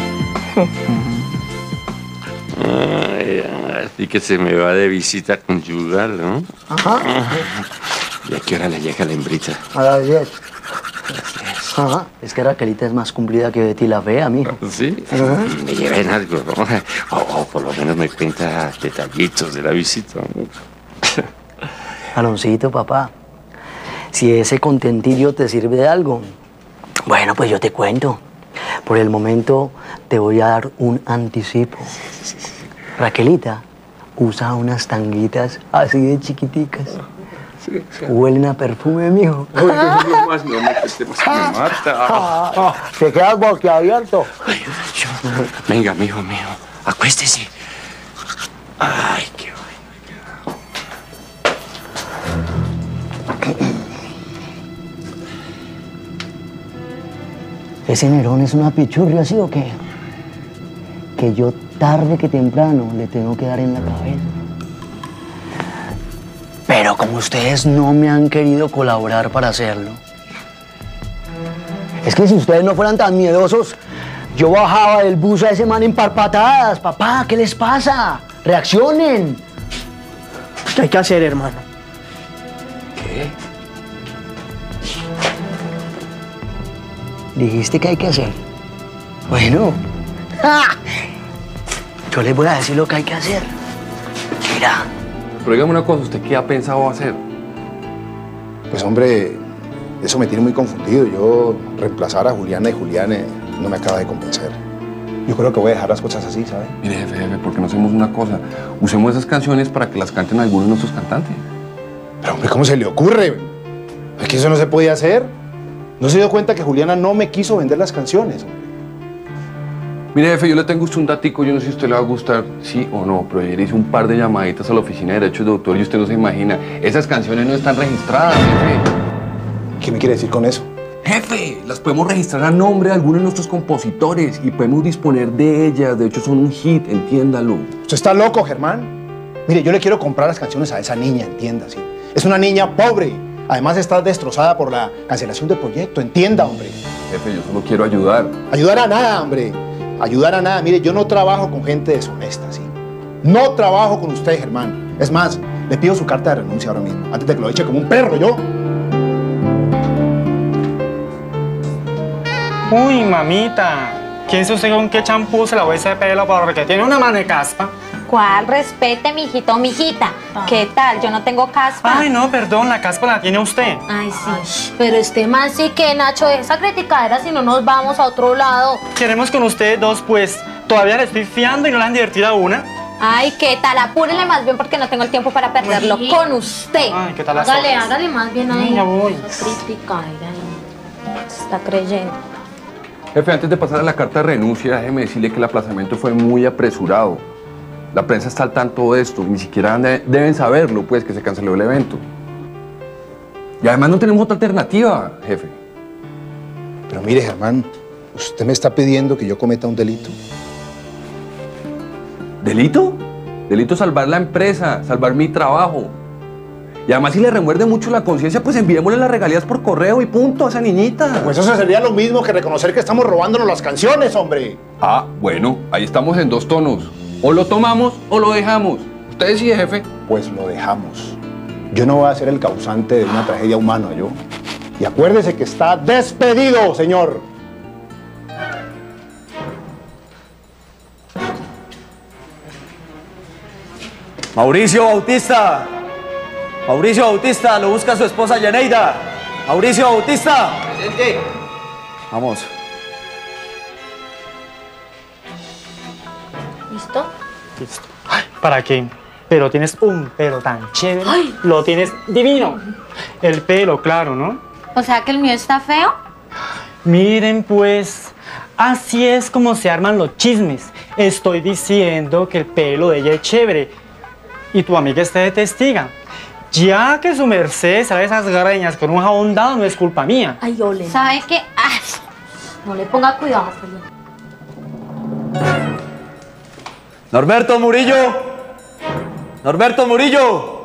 Ay, así que se me va de visita conyugal, ¿no? Ajá. ¿Y a qué hora le llega la hembrita? A las diez. Ajá. Es que Raquelita es más cumplida que Betty la Fea, mijo. ¿Sí? Ajá. Me lleva en algo, ¿no? O, o por lo menos me cuenta detallitos de la visita. Aloncito, papá, si ese contentillo te sirve de algo, bueno, pues yo te cuento. Por el momento te voy a dar un anticipo. Raquelita usa unas tanguitas así de chiquiticas. Sí, sí. Huelen a perfume, mijo. Ay, no, no más, no me cueste más que me mata. Te quedas boquiabierto. Ay, venga, mijo, mijo, acuéstese. Ay, qué bueno. ¿Ese Nerón es una pichurria, sí o qué? Que yo tarde que temprano le tengo que dar en la cabeza. Pero como ustedes no me han querido colaborar para hacerlo, es que si ustedes no fueran tan miedosos, yo bajaba del bus a ese man en par patadas. Papá, ¿qué les pasa? ¡Reaccionen! ¿Qué hay que hacer, hermano? ¿Qué? ¿Dijiste que hay que hacer? Bueno, ¡ja! Yo les voy a decir lo que hay que hacer. Mira. Pero dígame una cosa, ¿usted qué ha pensado hacer? Pues hombre, eso me tiene muy confundido. Yo reemplazar a Juliana y Julián eh, no me acaba de convencer. Yo creo que voy a dejar las cosas así, ¿sabe? Mire, jefe, jefe, ¿por qué no hacemos una cosa? Usemos esas canciones para que las canten algunos de nuestros cantantes. Pero hombre, ¿cómo se le ocurre? Es que eso no se podía hacer. ¿No se dio cuenta que Juliana no me quiso vender las canciones? Mire, jefe, yo le tengo a usted un datico, yo no sé si a usted le va a gustar, sí o no, pero ayer hice un par de llamaditas a la oficina de derechos de autor y usted no se imagina, esas canciones no están registradas, jefe. ¿Qué me quiere decir con eso? Jefe, las podemos registrar a nombre de algunos de nuestros compositores y podemos disponer de ellas, de hecho son un hit, entiéndalo. ¿Usted está loco, Germán? Mire, yo le quiero comprar las canciones a esa niña, entienda, ¿sí? Es una niña pobre, además está destrozada por la cancelación del proyecto, entienda, hombre. Jefe, yo solo quiero ayudar. Ayudar a nada, hombre. Ayudar a nada. Mire, yo no trabajo con gente deshonesta, ¿sí? No trabajo con usted, Germán. Es más, le pido su carta de renuncia ahora mismo, antes de que lo eche como un perro, yo. Uy, mamita, ¿quién se usted con qué champú se lavó ese pelo porque tiene una mano de caspa? ¿Cuál? Respete, mijito, mijita. ¿Qué tal? Yo no tengo caspa. Ay, no, perdón, la caspa la tiene usted. Ay, sí. Pero este man sí que, Nacho, esa criticadera si no nos vamos a otro lado. Queremos con ustedes dos, pues. Todavía le estoy fiando y no le han divertido a una. Ay, ¿qué tal? Apúrele más bien porque no tengo el tiempo para perderlo Uy. con usted. Ay, ¿qué tal las Hágale, horas? hágale más bien ahí. Sí, ya voy. Esa criticadera ahí. Se está creyendo. Jefe, antes de pasar a la carta de renuncia, déjeme decirle que el aplazamiento fue muy apresurado. La prensa está al tanto de esto, ni siquiera de- deben saberlo, pues, que se canceló el evento. Y además no tenemos otra alternativa, jefe. Pero mire, Germán, usted me está pidiendo que yo cometa un delito. ¿Delito? Delito salvar la empresa, salvar mi trabajo. Y además si le remuerde mucho la conciencia, pues enviémosle las regalías por correo y punto a esa niñita. Pues eso sería lo mismo que reconocer que estamos robándonos las canciones, hombre. Ah, bueno, ahí estamos en dos tonos. O lo tomamos o lo dejamos. Usted decide, jefe. Pues lo dejamos. Yo no voy a ser el causante de una tragedia humana, yo. Y acuérdese que está despedido, señor. Mauricio Bautista. Mauricio Bautista, lo busca su esposa Yaneida. Mauricio Bautista. Presente. Vamos. ¿Listo? Listo. ¿Para qué? Pero tienes un pelo tan chévere. Ay. Lo tienes divino. El pelo, claro, ¿no? O sea que el mío está feo. Miren, pues, así es como se arman los chismes. Estoy diciendo que el pelo de ella es chévere. Y tu amiga está de testiga. Ya que su merced sale esas greñas con un jabón dado, no es culpa mía. Ay, ole. ¿Sabe qué? Ay, No le ponga cuidado, Felipe. Norberto Murillo. Norberto Murillo.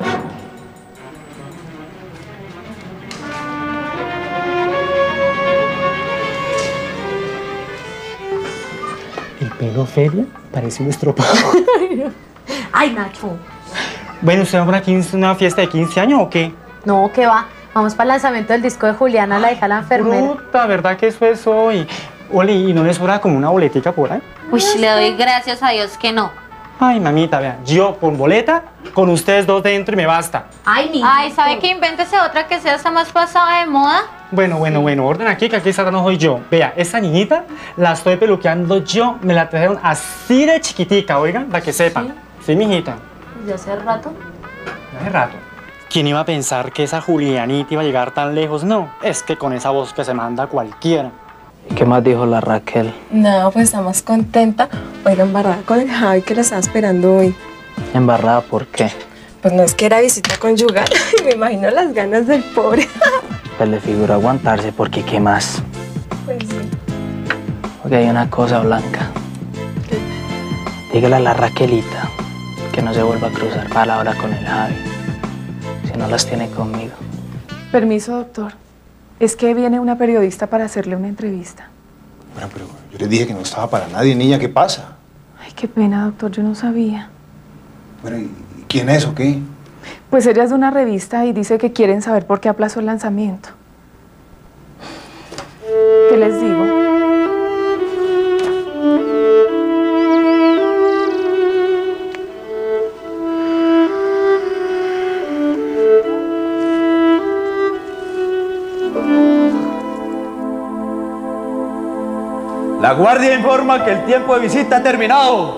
El pelo feria parece un estropado. Ay, Nacho. Bueno, ¿usted va por aquí a una fiesta de quince años o qué? No, ¿qué va? Vamos para el lanzamiento del disco de Juliana, la hija de la enfermera. Puta, ¿verdad que eso es hoy? Ole, ¿y no les sobra como una boletica por ahí? Uy, le doy gracias a Dios que no. Ay, mamita, vea, yo por boleta, con ustedes dos dentro y me basta. Ay, niña. Ay, ¿sabe qué? Invéntese otra que sea hasta más pasada de moda. Bueno, bueno, bueno, orden aquí, que aquí esta no soy yo. Vea, esta niñita la estoy peluqueando yo, me la trajeron así de chiquitica, oigan, para que sepan. Sí, sí mijita. ¿De hace rato? De hace rato. ¿Quién iba a pensar que esa Julianita iba a llegar tan lejos? No, es que con esa voz que se manda cualquiera. ¿Qué más dijo la Raquel? No, pues está más contenta. Oiga, embarrada con el Javi que la estaba esperando hoy. ¿Embarrada por qué? Pues no es que era visita conyugal. Me imagino las ganas del pobre. Pues le figura aguantarse porque ¿qué más? Pues sí. Porque hay una cosa, Blanca. Dígale a la Raquelita que no se vuelva a cruzar palabra con el Javi. Si no las tiene conmigo. Permiso, doctor. Es que viene una periodista para hacerle una entrevista. Bueno, pero yo les dije que no estaba para nadie, niña, ¿qué pasa? Ay, qué pena, doctor, yo no sabía. Bueno, ¿y quién es o qué? Pues ella es de una revista y dice que quieren saber por qué aplazó el lanzamiento. ¿Qué les digo? La guardia informa que el tiempo de visita ha terminado.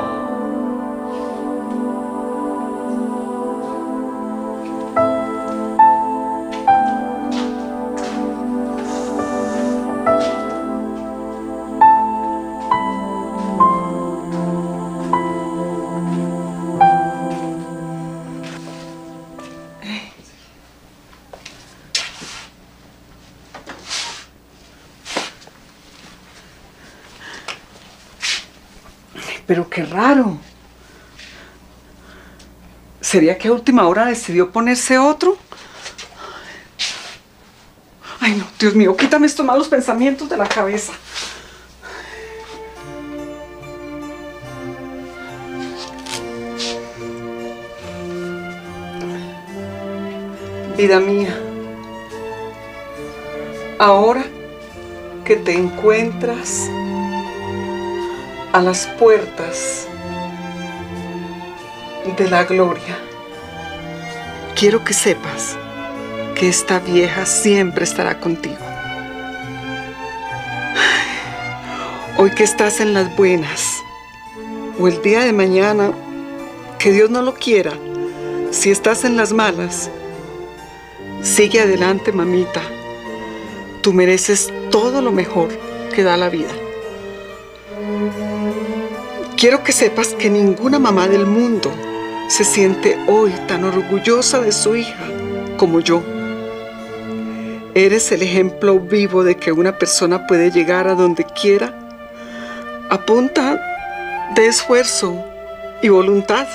Pero qué raro. ¿Sería que a última hora decidió ponerse otro? Ay, no, Dios mío, quítame estos malos pensamientos de la cabeza. Vida mía, ahora que te encuentras a las puertas de la gloria, quiero que sepas que esta vieja siempre estará contigo. Hoy que estás en las buenas, o el día de mañana, que Dios no lo quiera, si estás en las malas, sigue adelante, mamita. Tú mereces todo lo mejor que da la vida. Quiero que sepas que ninguna mamá del mundo se siente hoy tan orgullosa de su hija como yo. Eres el ejemplo vivo de que una persona puede llegar a donde quiera a punta de esfuerzo y voluntad.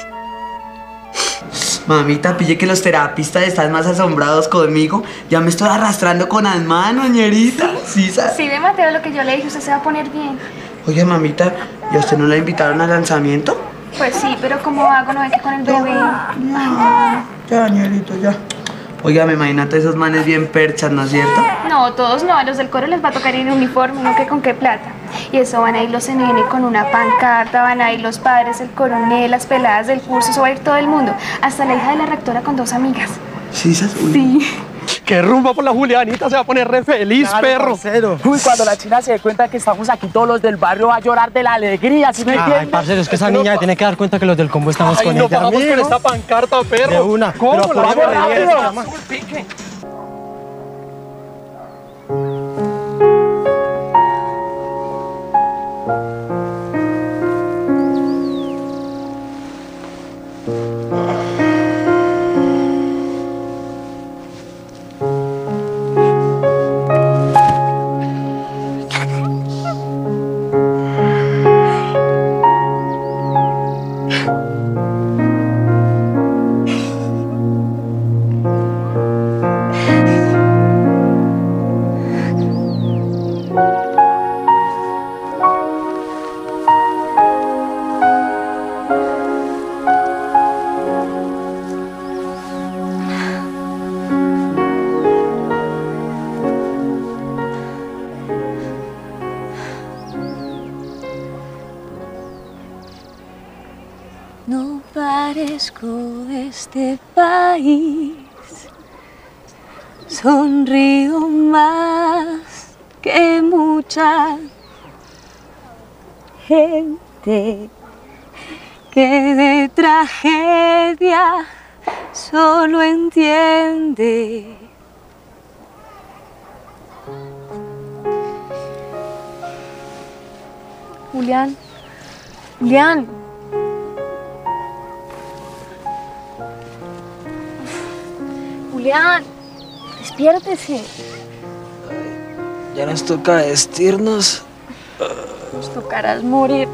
Mamita, pille que los terapistas están más asombrados conmigo. Ya me estoy arrastrando con las manos, ñerita. Sí, ¿sabes? Sí, ve, Mateo, lo que yo le dije, usted se va a poner bien. Oye, mamita, ¿y a usted no la invitaron al lanzamiento? Pues sí, pero ¿cómo hago? No ve que con el bebé. No, ya, ñerito, ya. Oiga, me imagínate esos manes bien perchas, ¿no es cierto? No, todos no. A los del coro les va a tocar ir en uniforme, ¿no? ¿Qué con qué plata? Y eso van a ir los N N con una pancarta, van a ir los padres, el coronel, las peladas del curso, eso va a ir todo el mundo. Hasta la hija de la rectora con dos amigas. ¿Sí, esas? Sí. ¡Qué rumba por la Julianita! Se va a poner re feliz, Claro, perro. Parcero. Uy, cuando la china se dé cuenta que estamos aquí todos los del barrio va a llorar de la alegría, ¿sí me entiendes? Ay, parcero, es que esa niña tiene que dar cuenta que los del combo estamos Ay, con no ella. vamos con amigo. esta pancarta, perro. De una. ¿Cómo? Pero La vamos vamos rápido. rápido. hijo de este país. Sonrío más que mucha gente que de tragedia solo entiende. Julián, Julián. Julián, despiértese. Ya nos toca vestirnos. Nos tocará morir.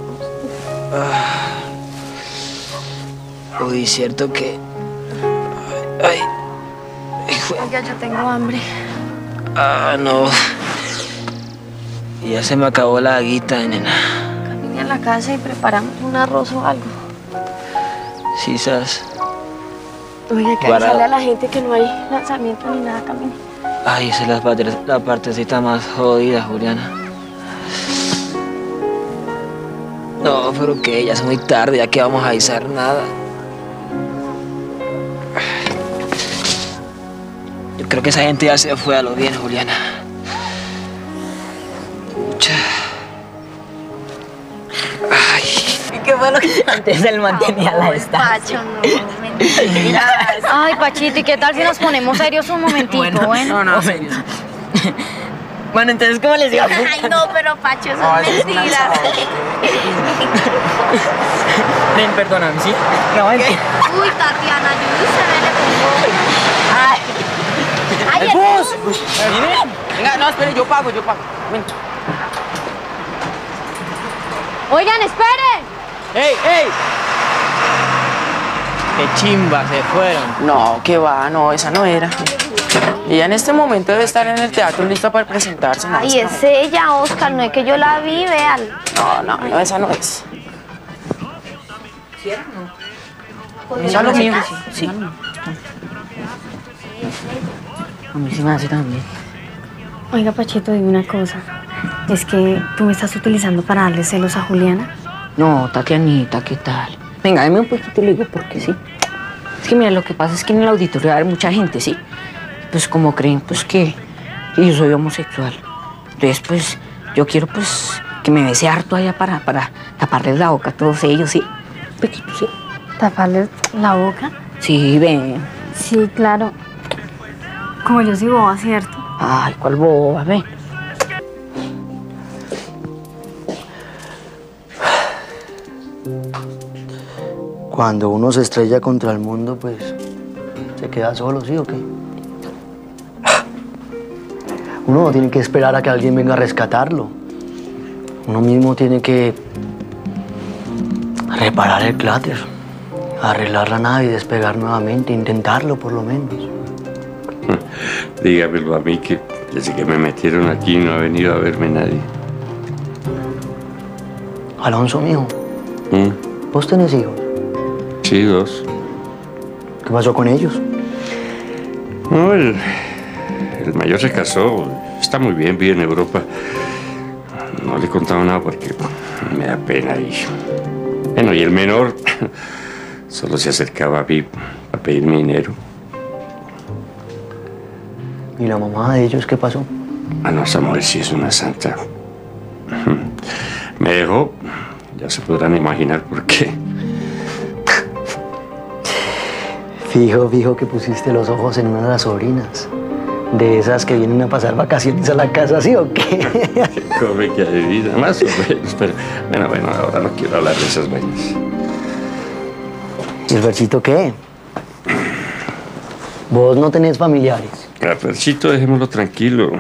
Uy, cierto que... Ay, ay, Oiga, yo tengo hambre. ah, no. Ya se me acabó la guita, nena. Camine a la casa y preparamos un arroz o algo. Sí, sabes. Oiga, que Guarda- avisarle a la gente que no hay lanzamiento ni nada, camine. Ay, esa es la, parte- la partecita más jodida, Juliana. No, pero que ya es muy tarde, ya que vamos a avisar nada. Yo creo que esa gente ya se fue a lo bien, Juliana. Pucha. Ay, qué bueno que antes él mantenía la distancia. Pacho, no, mentiras. Ay, Pachito, ¿y qué tal si nos ponemos serios un momentico? Bueno, No, no, serios. Bueno, entonces, ¿cómo les digo? Ay, no, pero Pacho, eso Ay, es mentira. Ven, perdóname, ¿sí? No, mentira. Uy, Tatiana, yo no sé, me le pongo. Ay, ay, ¡El bus! Miren. Venga, no, espere, yo pago, yo pago. Ven. Oigan, esperen. ¡Ey, ey! ¡Qué chimba, se fueron! No, que va, no, esa no era. Ella en este momento debe estar en el teatro lista para presentarse. ¿no? Ay, Esa es ella, Oscar, no es que yo la vi, vean. No, no, no, esa no es. ¿Cierto? Esa es lo mío. Sí. A mí sí me hace también. Oiga, Pachito, dime una cosa. ¿Es que tú me estás utilizando para darle celos a Juliana? No, Tatianita, ¿qué tal? Venga, dame un poquito y le digo porque sí. Es que mira, lo que pasa es que en el auditorio va a haber mucha gente, ¿sí? Pues como creen, pues que, que yo soy homosexual. Entonces, pues, yo quiero, pues, que me bese harto allá para, para taparles la boca a todos ellos, ¿sí? Un poquito, ¿sí? ¿Taparles la boca? Sí, ven. Sí, claro. Como yo soy boba, ¿cierto? Ay, ¿cuál boba? Ven. Cuando uno se estrella contra el mundo, pues se queda solo, ¿sí o qué? Uno no tiene que esperar a que alguien venga a rescatarlo. Uno mismo tiene que reparar el cráter, arreglar la nave y despegar nuevamente, intentarlo por lo menos. Dígamelo a mí, que desde que me metieron aquí no ha venido a verme nadie. Alonso, mijo, ¿Mm? ¿vos tenés hijos? Sí, dos. ¿Qué pasó con ellos? No, el, el mayor se casó, está muy bien, vive en Europa. No le he contado nada porque me da pena. Y, bueno, y el menor solo se acercaba a mí a pedirme dinero. ¿Y la mamá de ellos qué pasó? Ah, no, esa mujer sí es una santa. Me dejó, ya se podrán imaginar por qué. Fijo, fijo que pusiste los ojos en una de las sobrinas. De esas que vienen a pasar vacaciones a la casa, ¿sí o qué? Come que adivina, más o menos. Pero bueno, bueno, ahora no quiero hablar de esas vainas. ¿Y el Ferchito qué? ¿Vos no tenés familiares? A Ferchito, dejémoslo tranquilo.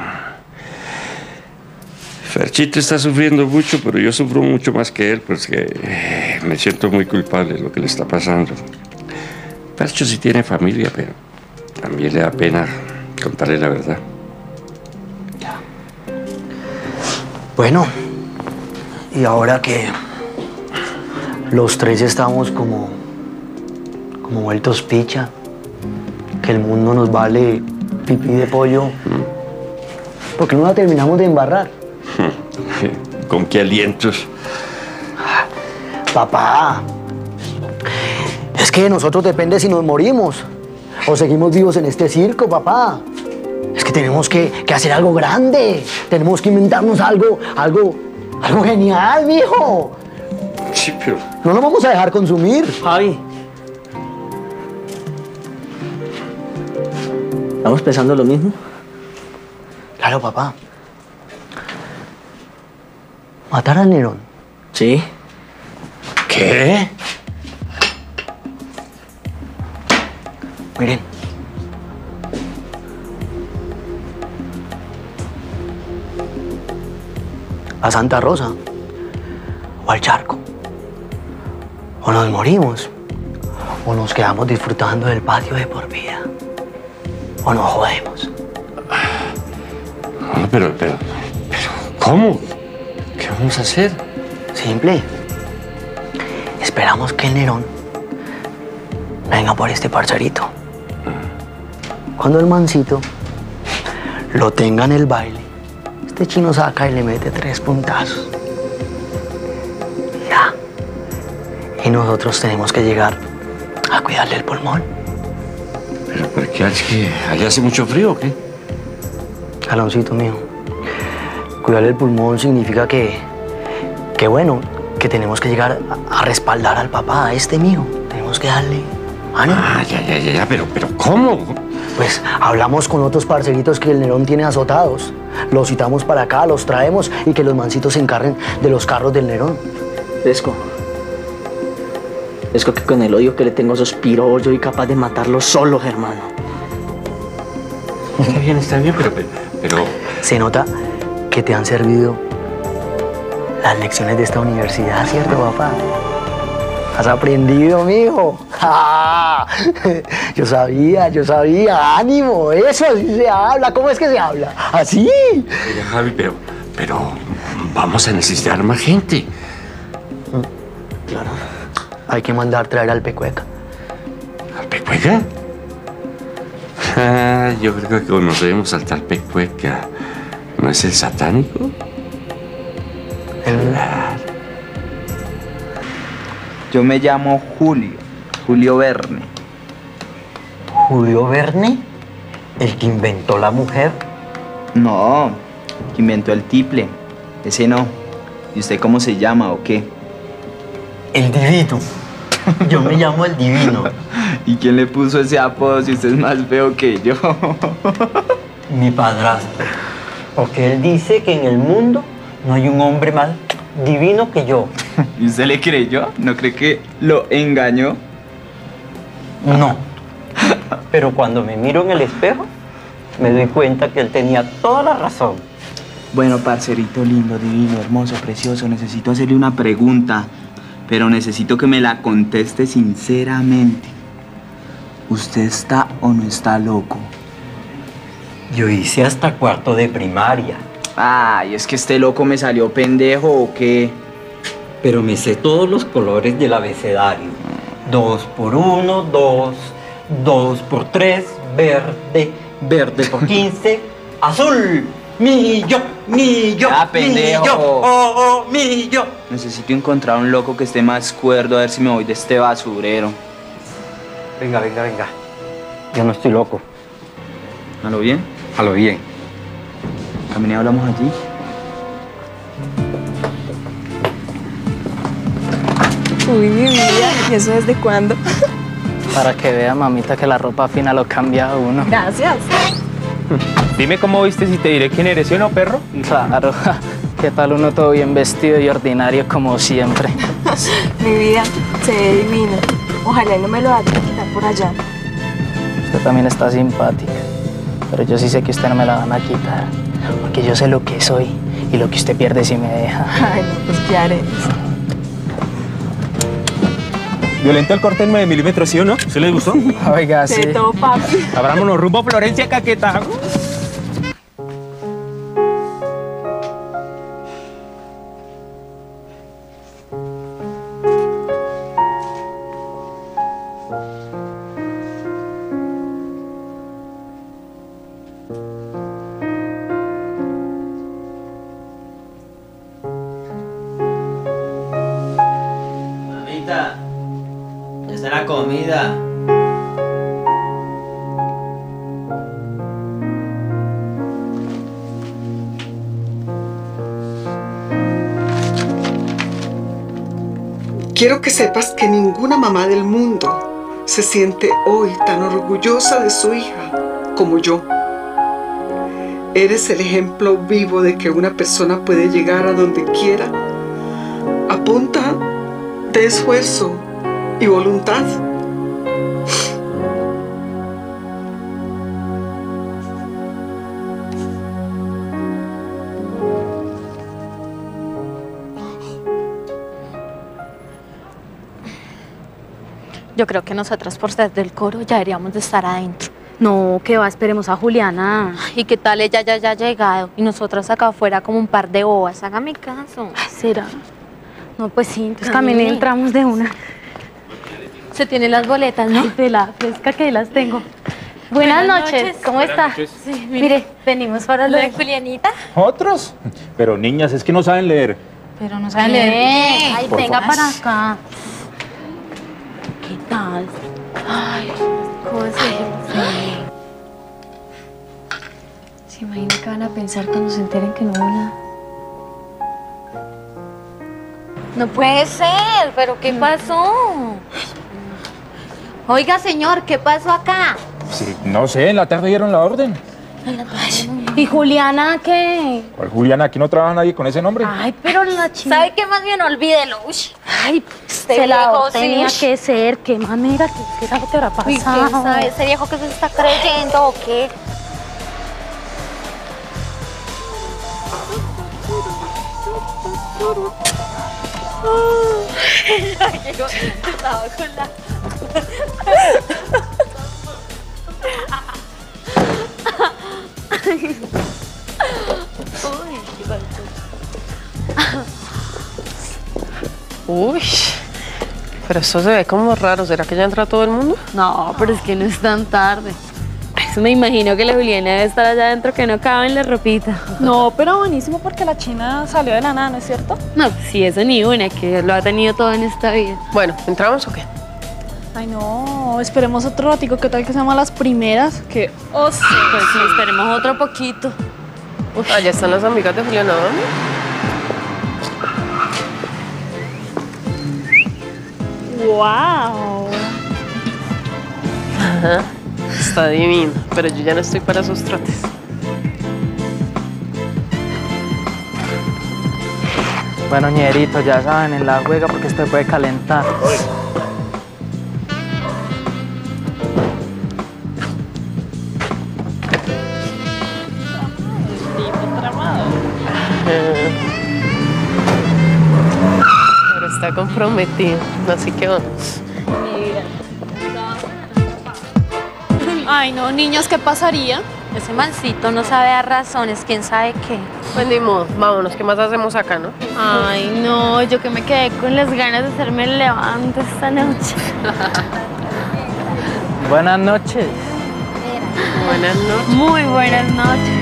Ferchito está sufriendo mucho, pero yo sufro mucho más que él, pues que me siento muy culpable de lo que le está pasando. Fercho sí tiene familia, pero también le da pena contarle la verdad. Bueno, y ahora que los tres estamos como, como vueltos picha, que el mundo nos vale pipí de pollo, ¿por qué no la terminamos de embarrar? ¿Con qué alientos? Papá, es que que de nosotros depende si nos morimos o seguimos vivos en este circo, papá. Es que tenemos que, que hacer algo grande. Tenemos que inventarnos algo, algo, algo genial, mijo. Sí, pero... No nos vamos a dejar consumir. Javi. ¿Estamos pensando lo mismo? Claro, papá. ¿Matar a Nerón? Sí. ¿Qué? Miren. A Santa Rosa. O al charco. O nos morimos. O nos quedamos disfrutando del patio de por vida. O nos jodemos. No, pero, pero, pero, ¿cómo? ¿Qué vamos a hacer? Simple. Esperamos que Nerón venga por este parcerito. Cuando el mancito lo tenga en el baile, este chino saca y le mete tres puntazos. Ya. Y nosotros tenemos que llegar a cuidarle el pulmón. ¿Pero por qué? ¿Es que allá hace mucho frío o qué? Aloncito mío, cuidarle el pulmón significa que, que bueno, que tenemos que llegar a, a respaldar al papá, a este mío. Tenemos que darle ánimo. Ah, ya, ya, ya, ya, pero, pero ¿cómo? Pues hablamos con otros parceritos que el Nerón tiene azotados. Los citamos para acá, los traemos y que los mancitos se encarguen de los carros del Nerón. Esco. Esco que con el odio que le tengo a esos piros, yo soy capaz de matarlos solos, hermano. Está bien, está bien, pero, pero, pero... Se nota que te han servido las lecciones de esta universidad, ¿cierto, papá? ¿Has aprendido, mijo? ¡Ah! Yo sabía, yo sabía. ¡Ánimo! Eso así se habla. ¿Cómo es que se habla? ¿Así? Mira, Javi, pero, pero vamos a necesitar más gente. Claro. Hay que mandar traer al Pecueca. ¿Al Pecueca? Ah, yo creo que conocemos al tal Pecueca. ¿No es el satánico? El... Yo me llamo Julio, Julio Verne. ¿Julio Verne? ¿El que inventó la mujer? No, que inventó el tiple. Ese no. ¿Y usted cómo se llama o qué? El Divino. Yo me llamo el Divino. ¿Y quién le puso ese apodo si usted es más feo que yo? Mi padrastro. Porque él dice que en el mundo no hay un hombre más divino que yo. ¿Y usted le creyó? ¿No cree que lo engañó? No. Pero cuando me miro en el espejo, me doy cuenta que él tenía toda la razón. Bueno, parcerito lindo, divino, hermoso, precioso, necesito hacerle una pregunta, pero necesito que me la conteste sinceramente. ¿Usted está o no está loco? Yo hice hasta cuarto de primaria. Ay, es que este loco me salió pendejo o qué. Pero me sé todos los colores del abecedario. Dos por uno, dos, dos por tres, verde, verde por quince, azul, millo, millo, Ah, pendejo. millo, oh, oh, millo. Necesito encontrar un loco que esté más cuerdo a ver si me voy de este basurero. Venga, venga, venga. Yo no estoy loco. ¿A lo bien? A lo bien. Caminé, hablamos allí. Uy, mi vida, ¿y eso desde cuándo? Para que vea, mamita, que la ropa fina lo cambia a uno. Gracias. Dime cómo viste si te diré quién eres, ¿sí o no, perro? Claro. ¿Qué tal uno todo bien vestido y ordinario como siempre? Mi vida, se ve divino. Ojalá no me lo vaya a quitar por allá. Usted también está simpática. Pero yo sí sé que usted no me la van a quitar. Porque yo sé lo que soy y lo que usted pierde si me deja. Ay, no, pues qué haré. Violento el corte en nueve milímetros, ¿sí o no? ¿Sí les gustó? Oiga, sí. De todo, papi. Abrámonos rumbo a Florencia, Caquetá. Mamita, ya está la comida. comida. Quiero que sepas que ninguna mamá del mundo se siente hoy tan orgullosa de su hija como yo. Eres el ejemplo vivo de que una persona puede llegar a donde quiera a punta de esfuerzo y voluntad. Yo creo que nosotras por ser del coro ya deberíamos de estar adentro. No, que va, esperemos a Juliana. ¿Y qué tal ella ya haya llegado? Y nosotras acá afuera como un par de bobas. Hágame caso. Ay, ¿será? No, pues sí, entonces también entramos de una. Se tienen las boletas, ¿no? Ay, de la fresca que las tengo. Buenas, Buenas noches. noches. ¿Cómo Buenas está? noches. Sí, mire. mire, venimos para lo de Julianita. ¿Otros? Pero niñas, es que no saben leer. Pero no saben leer. Ay, Por venga favor. para acá. ¿Qué tal? Ay, ¿cómo se ¿Se imagina qué van a pensar cuando se enteren que no hubo nada? No puede ser, pero ¿qué pasó? Oiga, señor, ¿qué pasó acá? Sí, no sé, en la tarde dieron la orden. ¿Y Juliana qué? ¿Cuál Juliana? Aquí no trabaja nadie con ese nombre. Ay, pero la chica. ¿Sabe qué? Más bien olvídelo. Ush. Ay, Este se la viejo, tenía sí. que ser. ¿Qué manera? ¿Qué será lo que habrá Uy, pasado? ¿quién sabe? ¿Ese viejo que se está creyendo o qué? Estaba con la... Uy, pero esto se ve como raro. ¿Será que ya entra todo el mundo? No, pero es que no es tan tarde. Eso me imagino que la Juliana debe estar allá adentro que no cabe en la ropita. No, pero buenísimo porque la china salió de la nada, ¿no es cierto? No, sí, eso ni una, que lo ha tenido todo en esta vida. Bueno, ¿entramos o qué? Ay, no, esperemos otro ratico. ¿Qué tal que seamos las primeras? Que, oh, sí. Pues sí, esperemos otro poquito. Uf, allá están las amigas de Juliana, ¿no? ¡Wow! Ajá, está divino, pero yo ya no estoy para esos trotes. Bueno, ñerito, ya saben, en la juega porque esto puede calentar. Pero está comprometido, así que vamos. Ay, no, niños, ¿qué pasaría? Ese mancito no sabe dar razones, quién sabe qué. Pues ni modo, vámonos, ¿qué más hacemos acá, no? Ay, no, yo que me quedé con las ganas de hacerme el levante esta noche. Buenas noches. Buenas noches. Muy buenas noches.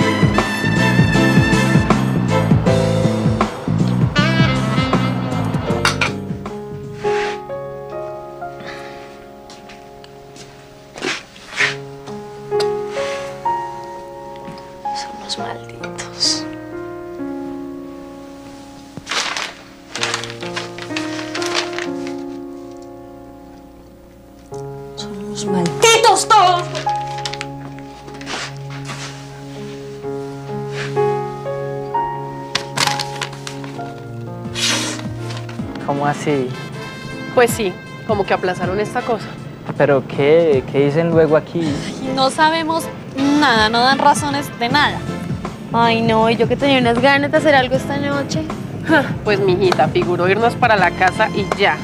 Somos malditos. Somos malditos todos. ¿Cómo así? Pues sí, como que aplazaron esta cosa. ¿Pero qué? ¿Qué dicen luego aquí? No sabemos nada, no dan razones de nada. Ay, no, y yo que tenía unas ganas de hacer algo esta noche. Pues mijita, figuró irnos para la casa y ya.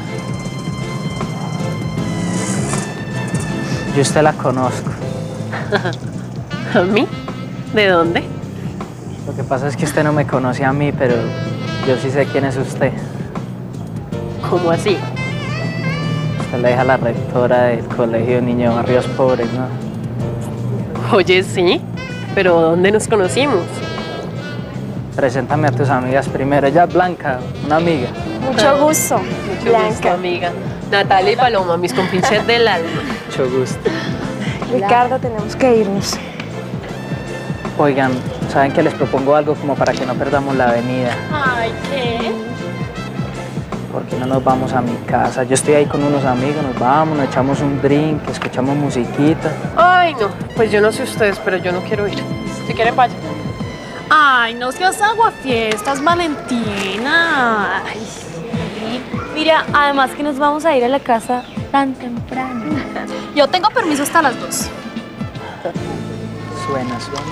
Yo usted la conozco. ¿A mí? ¿De dónde? Lo que pasa es que usted no me conoce a mí, pero yo sí sé quién es usted. ¿Cómo así? Usted le deja la rectora del colegio de niños de barrios pobres, ¿no? Oye, sí, pero ¿dónde nos conocimos? Preséntame a tus amigas primero. Ella es Blanca, una amiga. Mucho gusto, Mucho Blanca. gusto, amiga. Natalia y Paloma, mis compinches del alma. Mucho gusto. Ricardo, tenemos que irnos. Oigan, ¿saben que les propongo algo como para que no perdamos la avenida? Ay, ¿qué? ¿Por qué no nos vamos a mi casa? Yo estoy ahí con unos amigos, nos vamos, nos echamos un drink, escuchamos musiquita. Ay, no, pues yo no sé ustedes, pero yo no quiero ir. Si quieren, vayan. Ay, no seas aguafiestas, Valentina. Ay, sí. Mira, además que nos vamos a ir a la casa tan temprano. Yo tengo permiso hasta las dos. Suena, suena.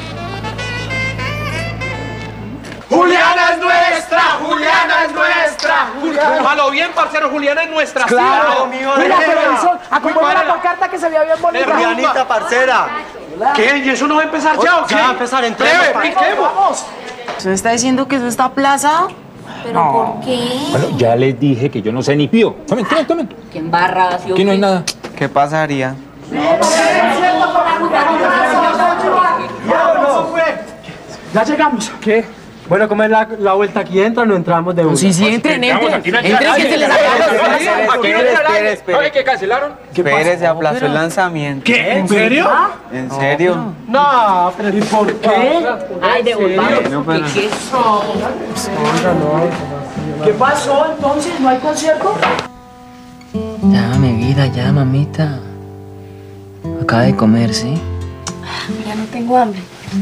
¡Juliana es nuestra! ¡Juliana es nuestra! Juliana. A lo bien, parcero, Juliana es nuestra. Claro, sí, mijo. Mira, permiso, acompaña la pancarta que se veía bien bonita. Julianita, parcera. ¿Qué? ¿Y eso no va a empezar ya o qué? Ya va a empezar, entremos. Breve, piquemos. Vamos. ¿Usted está diciendo que eso está aplazado? ¿Pero No. por qué? Bueno, ya les dije que yo no sé ni pío. Tomen, tomen, tomen. ¿Qué embarras? Aquí no hay nada. ¿Qué pasaría? Ya llegamos. ¿Qué? Bueno, ¿cómo es la, la vuelta aquí? ¿Entran o entramos de una? Sí, sí, entren, entren. Entren, que se les acaba. Espere, espere, espere. Oye, ¿qué cancelaron? Espere, se aplazó el lanzamiento. ¿Qué? ¿En serio? ¿En serio? No, pero ¿y por qué? Ay, devolvamos. No, pero... ¿Qué ¿Qué pasó entonces? ¿No hay concierto? Ya, mi vida, ya, mamita. Acaba de comer, ¿sí? Ya no tengo hambre.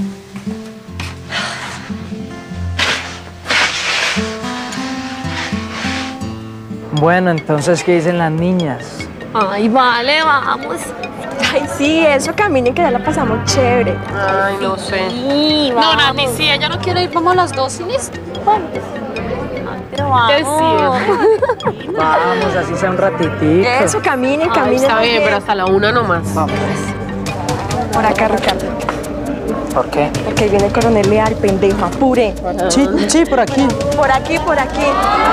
Bueno, entonces, ¿qué dicen las niñas? Ay, vale, vamos. Ay, sí, eso, caminen que ya la pasamos chévere. Ay, no sé. Sí, No, vamos. Nati, si ella no quiere ir, vamos las dos y listo. Vamos. Pero vamos. Vamos, así sea un ratitico. Eso, caminen, Ay, caminen. está bien, pero hasta la una nomás. Vamos. Por acá, Ricardo. ¿Por qué? Porque ahí viene el coronel Leal, pendejo, apure. Sí, sí, por aquí. Por aquí, por aquí.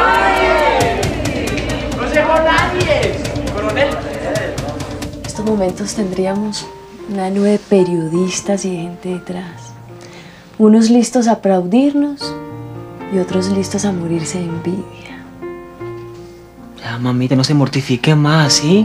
¡No llegó nadie! ¡Coronel! En estos momentos tendríamos una nube de periodistas y gente detrás. Unos listos a aplaudirnos y otros listos a morirse de envidia. Ya, mamita, no se mortifique más, ¿sí?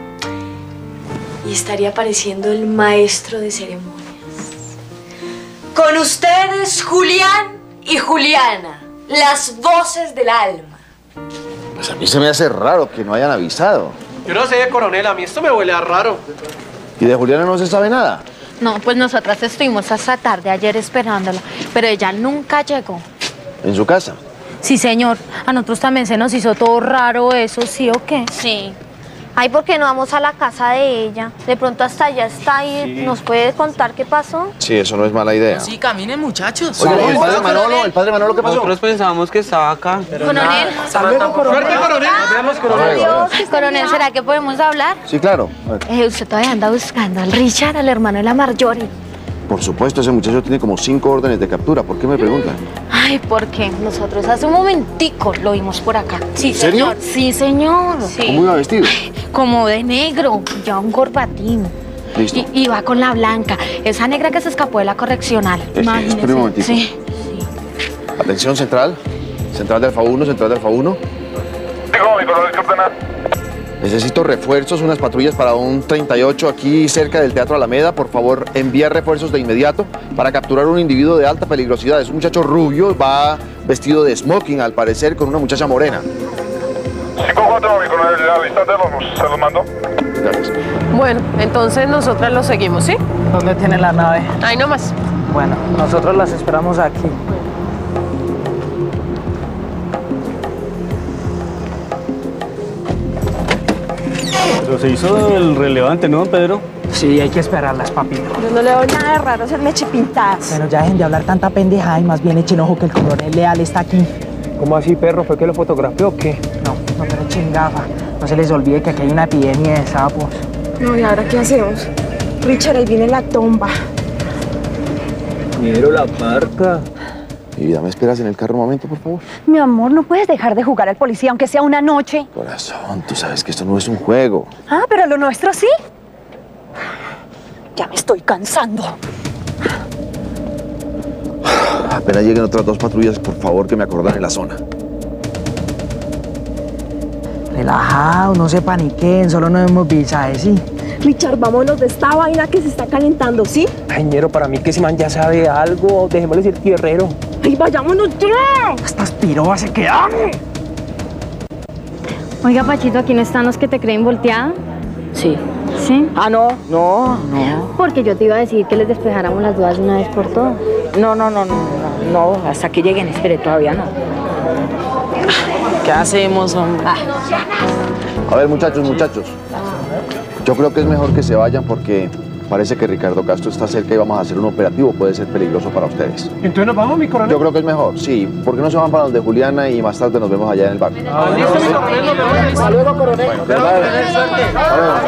Y estaría apareciendo el maestro de ceremonias. Con ustedes, Julián y Juliana, las voces del alma. Pues a mí se me hace raro que no hayan avisado. Yo no sé, coronel, a mí esto me huele a raro. ¿Y de Juliana no se sabe nada? No, pues nosotras estuvimos hasta tarde ayer esperándola, pero ella nunca llegó. ¿En su casa? Sí, señor. A nosotros también se nos hizo todo raro eso, ¿sí o qué? Sí. Ay, ¿por qué no vamos a la casa de ella? De pronto hasta allá está y Sí. nos puede contar qué pasó. Sí, eso no es mala idea. Sí, caminen, muchachos. Oiga, ¿y el padre Manolo? ¿El padre Manolo qué pasó? Nosotros pensábamos que estaba acá. Coronel. Hasta luego, coronel. ¡Suerte, coronel! Nos vemos, coronel. Adiós. Coronel, ¿será que podemos hablar? Sí, claro. A ver. Eh, usted todavía anda buscando al Richard, al hermano de la Marjorie. Por supuesto, ese muchacho tiene como cinco órdenes de captura. ¿Por qué me preguntan? Ay, ¿por qué? Nosotros hace un momentico lo vimos por acá. Sí, ¿En serio? señor. Sí, señor. ¿Cómo iba vestido? Como de negro, ya un corbatín. Listo. Y, y va con la blanca, esa negra que se escapó de la correccional. Este, Imagínese. espere un momentito. Sí. Atención, central. Central de Alfa uno, central de Alfa uno. Digo, mi coronel Cartana. Necesito refuerzos, unas patrullas para un treinta y ocho aquí cerca del Teatro Alameda. Por favor, enviar refuerzos de inmediato para capturar un individuo de alta peligrosidad. Es un muchacho rubio, va vestido de smoking, al parecer, con una muchacha morena. cinco cuatro, mi coronel, al instante vamos, se los mando. Gracias. Bueno, entonces nosotras lo seguimos, ¿sí? ¿Dónde tiene la nave? Ahí nomás. Bueno, nosotros las esperamos aquí. Pero se hizo el relevante, ¿no, Pedro? Sí, hay que esperarlas, papito. Yo no le veo nada de raro hacerme chipintadas. Bueno, ya dejen de hablar tanta pendejada y más bien echen ojo que el coronel Leal está aquí. ¿Cómo así, perro? ¿Fue que lo fotografió o qué? No, no, pero echen gafa. No se les olvide que aquí hay una epidemia de sapos. No, ¿y ahora qué hacemos? Richard, ahí viene la tomba. Miro la marca. Mi vida, ¿me esperas en el carro un momento, por favor? Mi amor, no puedes dejar de jugar al policía, aunque sea una noche. Corazón, tú sabes que esto no es un juego. Ah, pero lo nuestro sí. Ya me estoy cansando. Apenas lleguen otras dos patrullas, por favor, que me acordan en la zona. Relajado, no se paniquen, solo nos hemos visaje, ¿sí? Richard, vámonos de esta vaina que se está calentando, ¿sí? Ay, ñero, para mí que ese man ya sabe algo. Dejémosle ser tierrero. ¡Ay, vayámonos ya! Estas pirobas se quedan. Oiga, Pachito, ¿aquí no están los que te creen volteada? Sí. ¿Sí? Ah, no, no, no. Porque yo te iba a decir que les despejáramos las dudas de una vez por todas. No, no, no, no, no, no, hasta que lleguen, espere, todavía no. ¿Qué hacemos, hombre? A ver, muchachos, muchachos. Yo creo que es mejor que se vayan porque parece que Ricardo Castro está cerca y vamos a hacer un operativo. Puede ser peligroso para ustedes. Entonces nos vamos, mi coronel. Yo creo que es mejor, sí. ¿Por qué no se van para donde Juliana y más tarde nos vemos allá en el bar? Ah, listo, mi coronel, nos vemos. Hasta luego, coronel. Bueno, de verdad.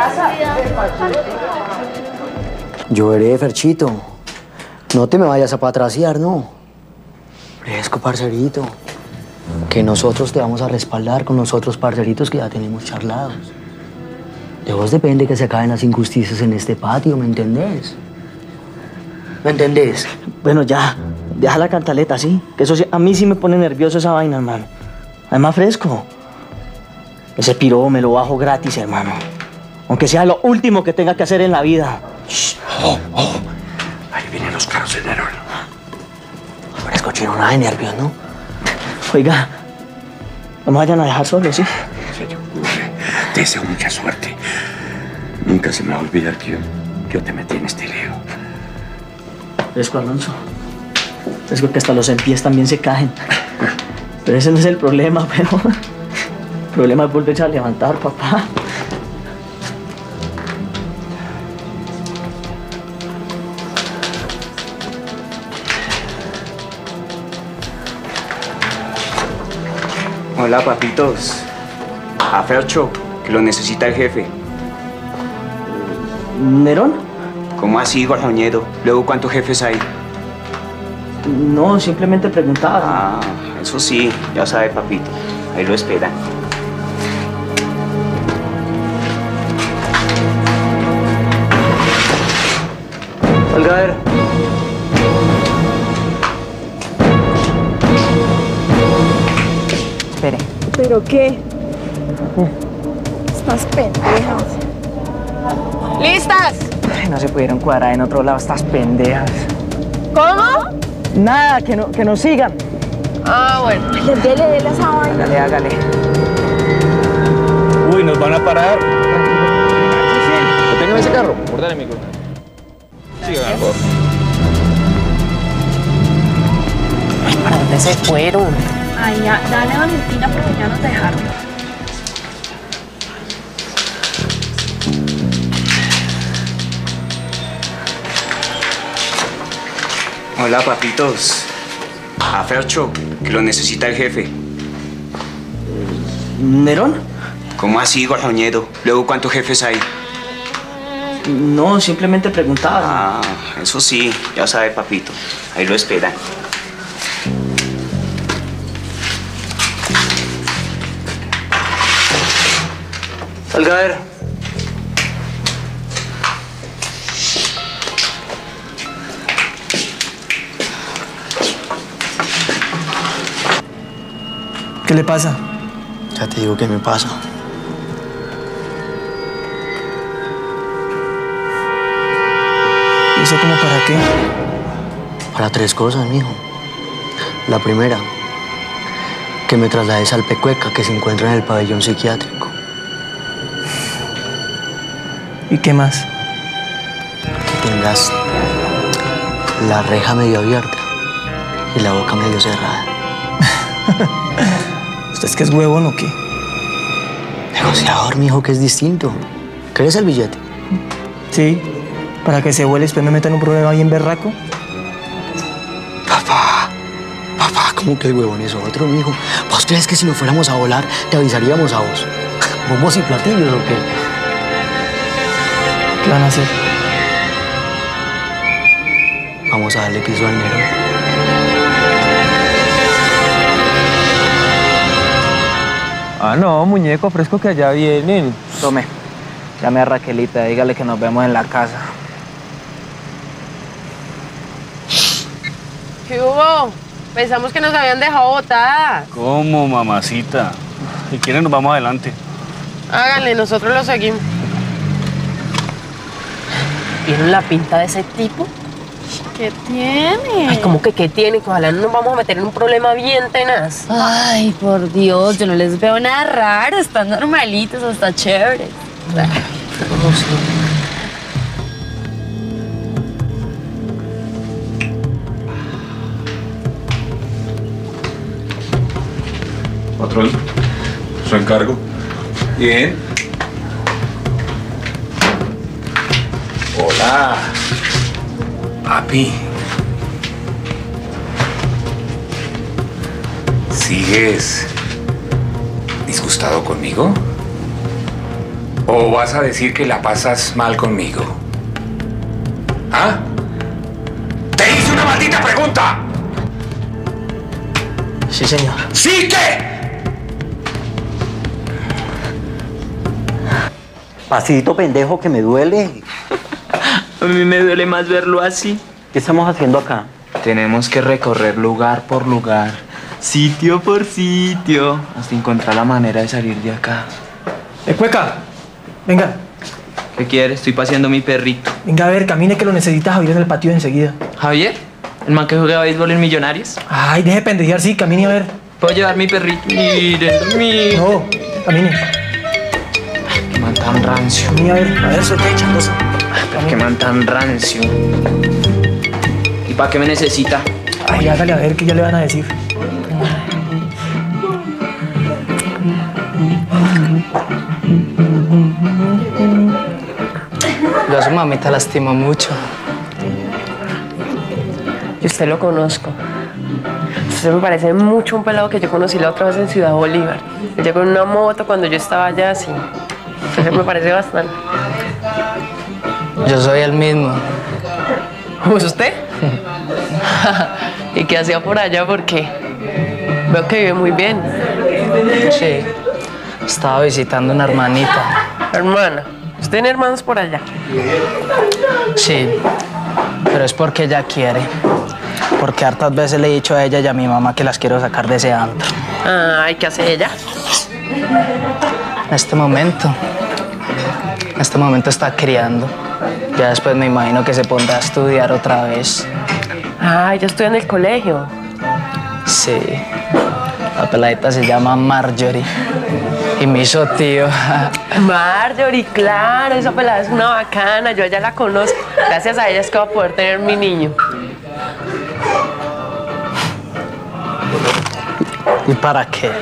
Yo veré, Ferchito. No te me vayas a patraciar, ¿no? Fresco, parcerito. Que nosotros te vamos a respaldar con nosotros, parceritos, que ya tenemos charlados. De vos depende que se acaben las injusticias en este patio, ¿me entendés? ¿Me entendés? Bueno, ya, deja la cantaleta, ¿sí? Que eso sí, a mí sí me pone nervioso esa vaina, hermano. Además, fresco. Ese piro me lo bajo gratis, hermano. Aunque sea lo último que tenga que hacer en la vida. Shh. Oh, oh. Ahí vienen los carros de Nerón. Fresco, chino, nada de nervios, ¿no? Oiga, no me vayan a dejar solo, ¿sí? Te deseo mucha suerte. Nunca se me va a olvidar que yo, yo te metí en este lío. Fresco, Alonso. Fresco, que hasta los empiés también se caen. Pero ese no es el problema, pero... El problema es volverse a levantar, papá. Hola, papitos. A Fercho, que lo necesita el jefe. ¿Nerón? ¿Cómo así, Gorjoñedo? Luego, ¿cuántos jefes hay? No, simplemente preguntaba. Ah, eso sí, ya sabe, papito. Ahí lo esperan. Olga, a ver. Espere. ¿Pero qué? Estas pendejas. ¡Listas! Ay, no se pudieron cuadrar en otro lado estas pendejas. ¿Cómo? Nada, que, no, que nos sigan. Ah, bueno. Ay, dele, dele esa vaina. Hágale, hágale. Uy, nos van a parar. ¿Que tengan ese carro? Ordene, mi coronel. Sigan, por favor. Ay, ¿para dónde se fueron? Ay, ya, dale, Valentina, porque ya nos dejaron. Hola, papitos. A Fercho, que lo necesita el jefe. ¿Nerón? ¿Cómo así, Gorjoñedo? Luego, ¿cuántos jefes hay? No, simplemente preguntaba. Ah, eso sí, ya sabe, papito. Ahí lo esperan. Salga a ver. ¿Qué le pasa? Ya te digo qué me pasa. ¿Y eso como para qué? Para tres cosas, mijo. La primera, que me traslades al Pecueca, que se encuentra en el pabellón psiquiátrico. ¿Y qué más? Que tengas la reja medio abierta y la boca medio cerrada. ¿Usted es que es huevón o qué? Negociador, mijo, que es distinto. ¿Querés el billete? Sí, para que se vuele y después me metan un problema bien berraco. Papá, papá, ¿cómo que el huevón es otro, mijo? ¿Vos crees que si nos fuéramos a volar, te avisaríamos a vos? ¿Bombos y platillos o qué? ¿Qué van a hacer? Vamos a darle piso al Nerón. Ah, no, muñeco, fresco que allá vienen. Tome, llame a Raquelita, dígale que nos vemos en la casa. ¿Qué hubo? Pensamos que nos habían dejado botadas. ¿Cómo, mamacita? Si quieren nos vamos adelante. Háganle, nosotros lo seguimos. ¿Vieron la pinta de ese tipo? ¿Qué tiene? Ay, ¿cómo que qué tiene? Que ojalá no nos vamos a meter en un problema bien tenaz. Ay, por Dios, yo no les veo nada raro. Están normalitos, hasta chéveres. ¿Cómo sí? Patrón, su encargo. Bien. Hola. Papi. ¿Sigues disgustado conmigo? ¿O vas a decir que la pasas mal conmigo? ¿Ah? ¡Te hice una maldita pregunta! Sí, señor. ¿Sí qué? Pasito pendejo que me duele. A mí me duele más verlo así. ¿Qué estamos haciendo acá? Tenemos que recorrer lugar por lugar, sitio por sitio, hasta encontrar la manera de salir de acá. ¡Eh, Cueca! Venga. ¿Qué quieres? Estoy paseando mi perrito. Venga, a ver, camine que lo necesita Javier en el patio de enseguida. ¿Javier? ¿El man que juega béisbol en Millonarios? Ay, deje pendejear, sí, camine a ver. ¿Puedo llevar mi perrito? Miren, mi... No, camine. Qué man tan rancio. Camine a ver, a ver, suelta echándose. Qué man tan rancio. ¿Y para qué me necesita? Ay, hágale a ver qué ya le van a decir. Yo a su mamita la estimo mucho. Yo usted lo conozco. Usted me parece mucho un pelado que yo conocí la otra vez en Ciudad Bolívar. Él llegó en una moto cuando yo estaba allá así. Entonces me parece bastante. Yo soy el mismo. ¿Usted? ¿Y qué hacía por allá? Porque veo que vive muy bien. Sí. Estaba visitando una hermanita. Hermana. ¿Usted tiene hermanos por allá? Sí. Pero es porque ella quiere. Porque hartas veces le he dicho a ella y a mi mamá que las quiero sacar de ese antro. Ay, ¿qué hace ella? En este momento. En este momento está criando. Ya después me imagino que se pondrá a estudiar otra vez. Ah, ella estudia en el colegio. Sí. La peladita se llama Marjorie. Y me hizo tío. Marjorie, claro, esa pelada es una bacana. Yo ya la conozco. Gracias a ella es que voy a poder tener mi niño. ¿Y para qué?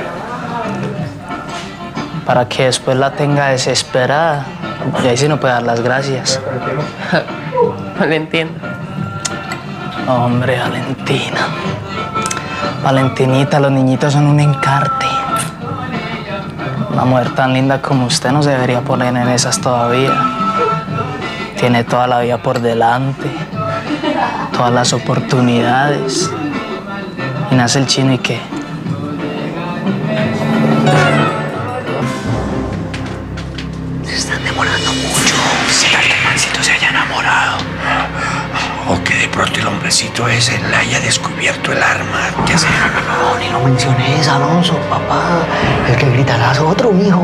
Para que después la tenga desesperada. Y ahí sí no puede dar las gracias. No le entiendo. Hombre, Valentina. Valentinita, los niñitos son un encarte. Una mujer tan linda como usted no se debería poner en esas todavía. Tiene toda la vida por delante. Todas las oportunidades. Y nace el chino y qué. Se están demorando mucho. ¿Será que el mancito se haya enamorado? O que de pronto el hombrecito ese le haya descubierto el arma. ¿Qué hace? No, ni lo menciones, Alonso, papá. El que gritará es otro, mijo.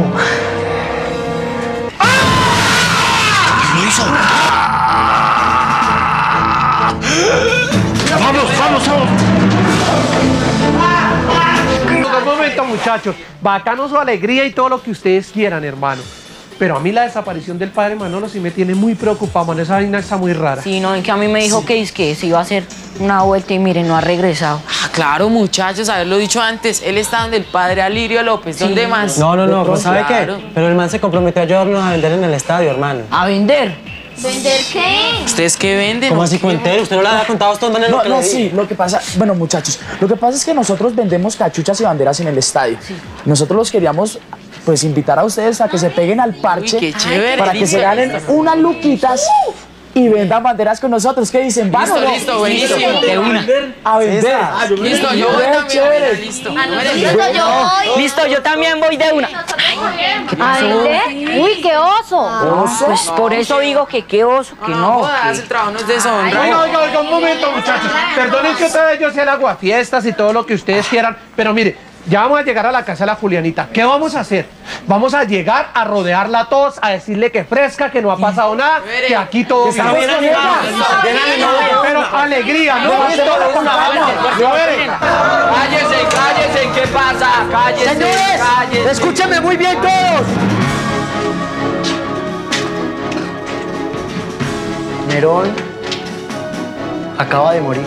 ¿Quién lo hizo? ¡Vamos, vamos, vamos! Un momento, muchachos. Bacano su alegría y todo lo que ustedes quieran, hermano. Pero a mí la desaparición del padre Manolo sí me tiene muy preocupado, mano. Esa vaina está muy rara. Sí, no, es que a mí me dijo sí. que, es que se iba a hacer una vuelta y mire, no ha regresado. Ah, claro, muchachos, haberlo dicho antes. Él está donde el padre Alirio López. ¿Dónde sí. más? No, no, no, ¿sabe claro. qué? Pero el man se comprometió a ayudarnos a vender en el estadio, hermano. ¿A vender? ¿Vender qué? ¿Ustedes qué venden? ¿Cómo así cuentero? ¿Usted no le había contado a estos manes no, lo que no, le sí, lo que pasa... Bueno, muchachos, lo que pasa es que nosotros vendemos cachuchas y banderas en el estadio. Sí. Nosotros los queríamos, pues, invitar a ustedes a que se peguen al parche. Uy, qué chévere, para que se ganen unas luquitas y vendan banderas con nosotros. ¿Qué dicen? Listo, ¿no? listo, buenísimo. De una. A vender. Ah, yo listo, yo voy también. Chévere. Listo. Ah, no, listo, yo voy. Listo, yo también voy de una. ¿Qué pasó? Uy, qué oso. ¿Oso? Pues por eso digo que qué oso, que no. No, el trabajo no es deshonra. Oiga, oiga, oiga, un momento, muchachos. Perdonen que otra vez yo sea el aguafiestas y todo lo que ustedes quieran, pero mire, ya vamos a llegar a la casa de la Julianita. ¿Qué vamos a hacer? Vamos a llegar a rodearla a todos, a decirle que fresca, que no ha pasado nada, que aquí todo bien. Bien animado, bien animado. Pero alegría, ¿no? Cállese, cállese, ¿qué pasa? Cállese, Señores, cállese. escúchenme muy bien todos. Nerón acaba de morir.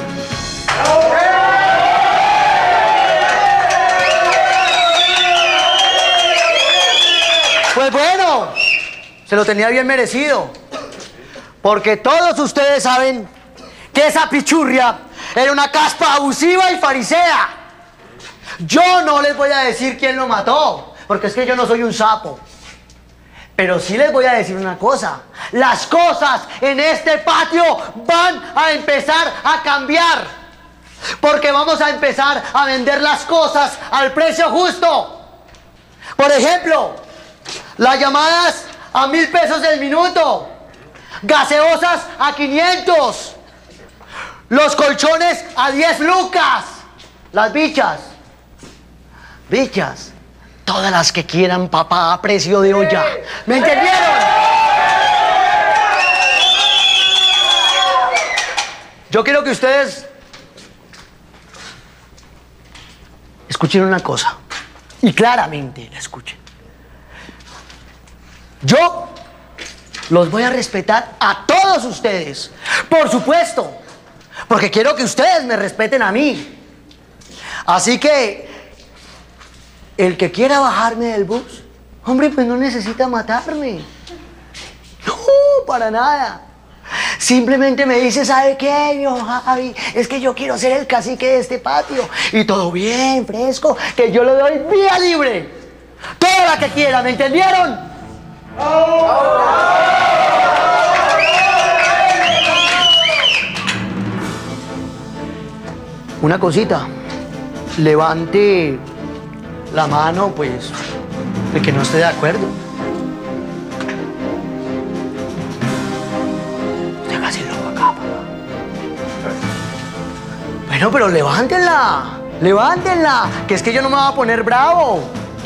Pues bueno, se lo tenía bien merecido, porque todos ustedes saben que esa pichurria era una caspa abusiva y farisea. Yo no les voy a decir quién lo mató, porque es que yo no soy un sapo. Pero sí les voy a decir una cosa, las cosas en este patio van a empezar a cambiar, porque vamos a empezar a vender las cosas al precio justo. Por ejemplo, las llamadas a mil pesos el minuto, gaseosas a quinientos, los colchones a diez lucas, las bichas, bichas, todas las que quieran, papá, a precio de olla. ¿Me entendieron? Yo quiero que ustedes escuchen una cosa, y claramente la escuchen. Yo los voy a respetar a todos ustedes, por supuesto, porque quiero que ustedes me respeten a mí. Así que, el que quiera bajarme del bus, hombre, pues no necesita matarme. No, para nada. Simplemente me dice, ¿sabe qué, viejo Javi? Es que yo quiero ser el cacique de este patio. Y todo bien, fresco, que yo le doy vía libre. Toda la que quiera, ¿me entendieron? Una cosita, levante la mano, pues, de que no esté de acuerdo. Usted haga el loco acá, papá. Bueno, pero levántenla, levántenla, que es que yo no me voy a poner bravo.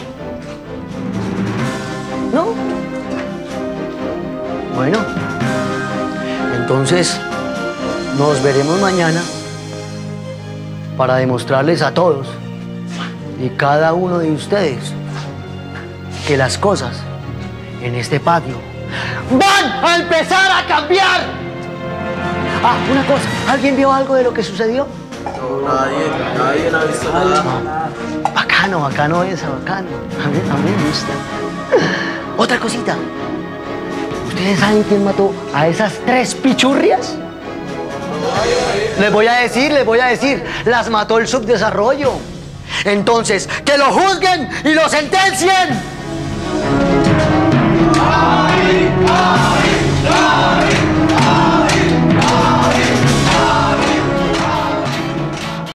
¿No? Bueno, entonces nos veremos mañana para demostrarles a todos y cada uno de ustedes que las cosas en este patio van a empezar a cambiar. Ah, una cosa, ¿alguien vio algo de lo que sucedió? No, nadie, nadie ha visto nada. Bacano, bacano esa, bacano. A mí, a mí me gusta. Otra cosita. ¿Ustedes saben quién mató a esas tres pichurrias? Les voy a decir, les voy a decir, las mató el subdesarrollo. Entonces, que lo juzguen y lo sentencien. ¡Ay, ay, ay!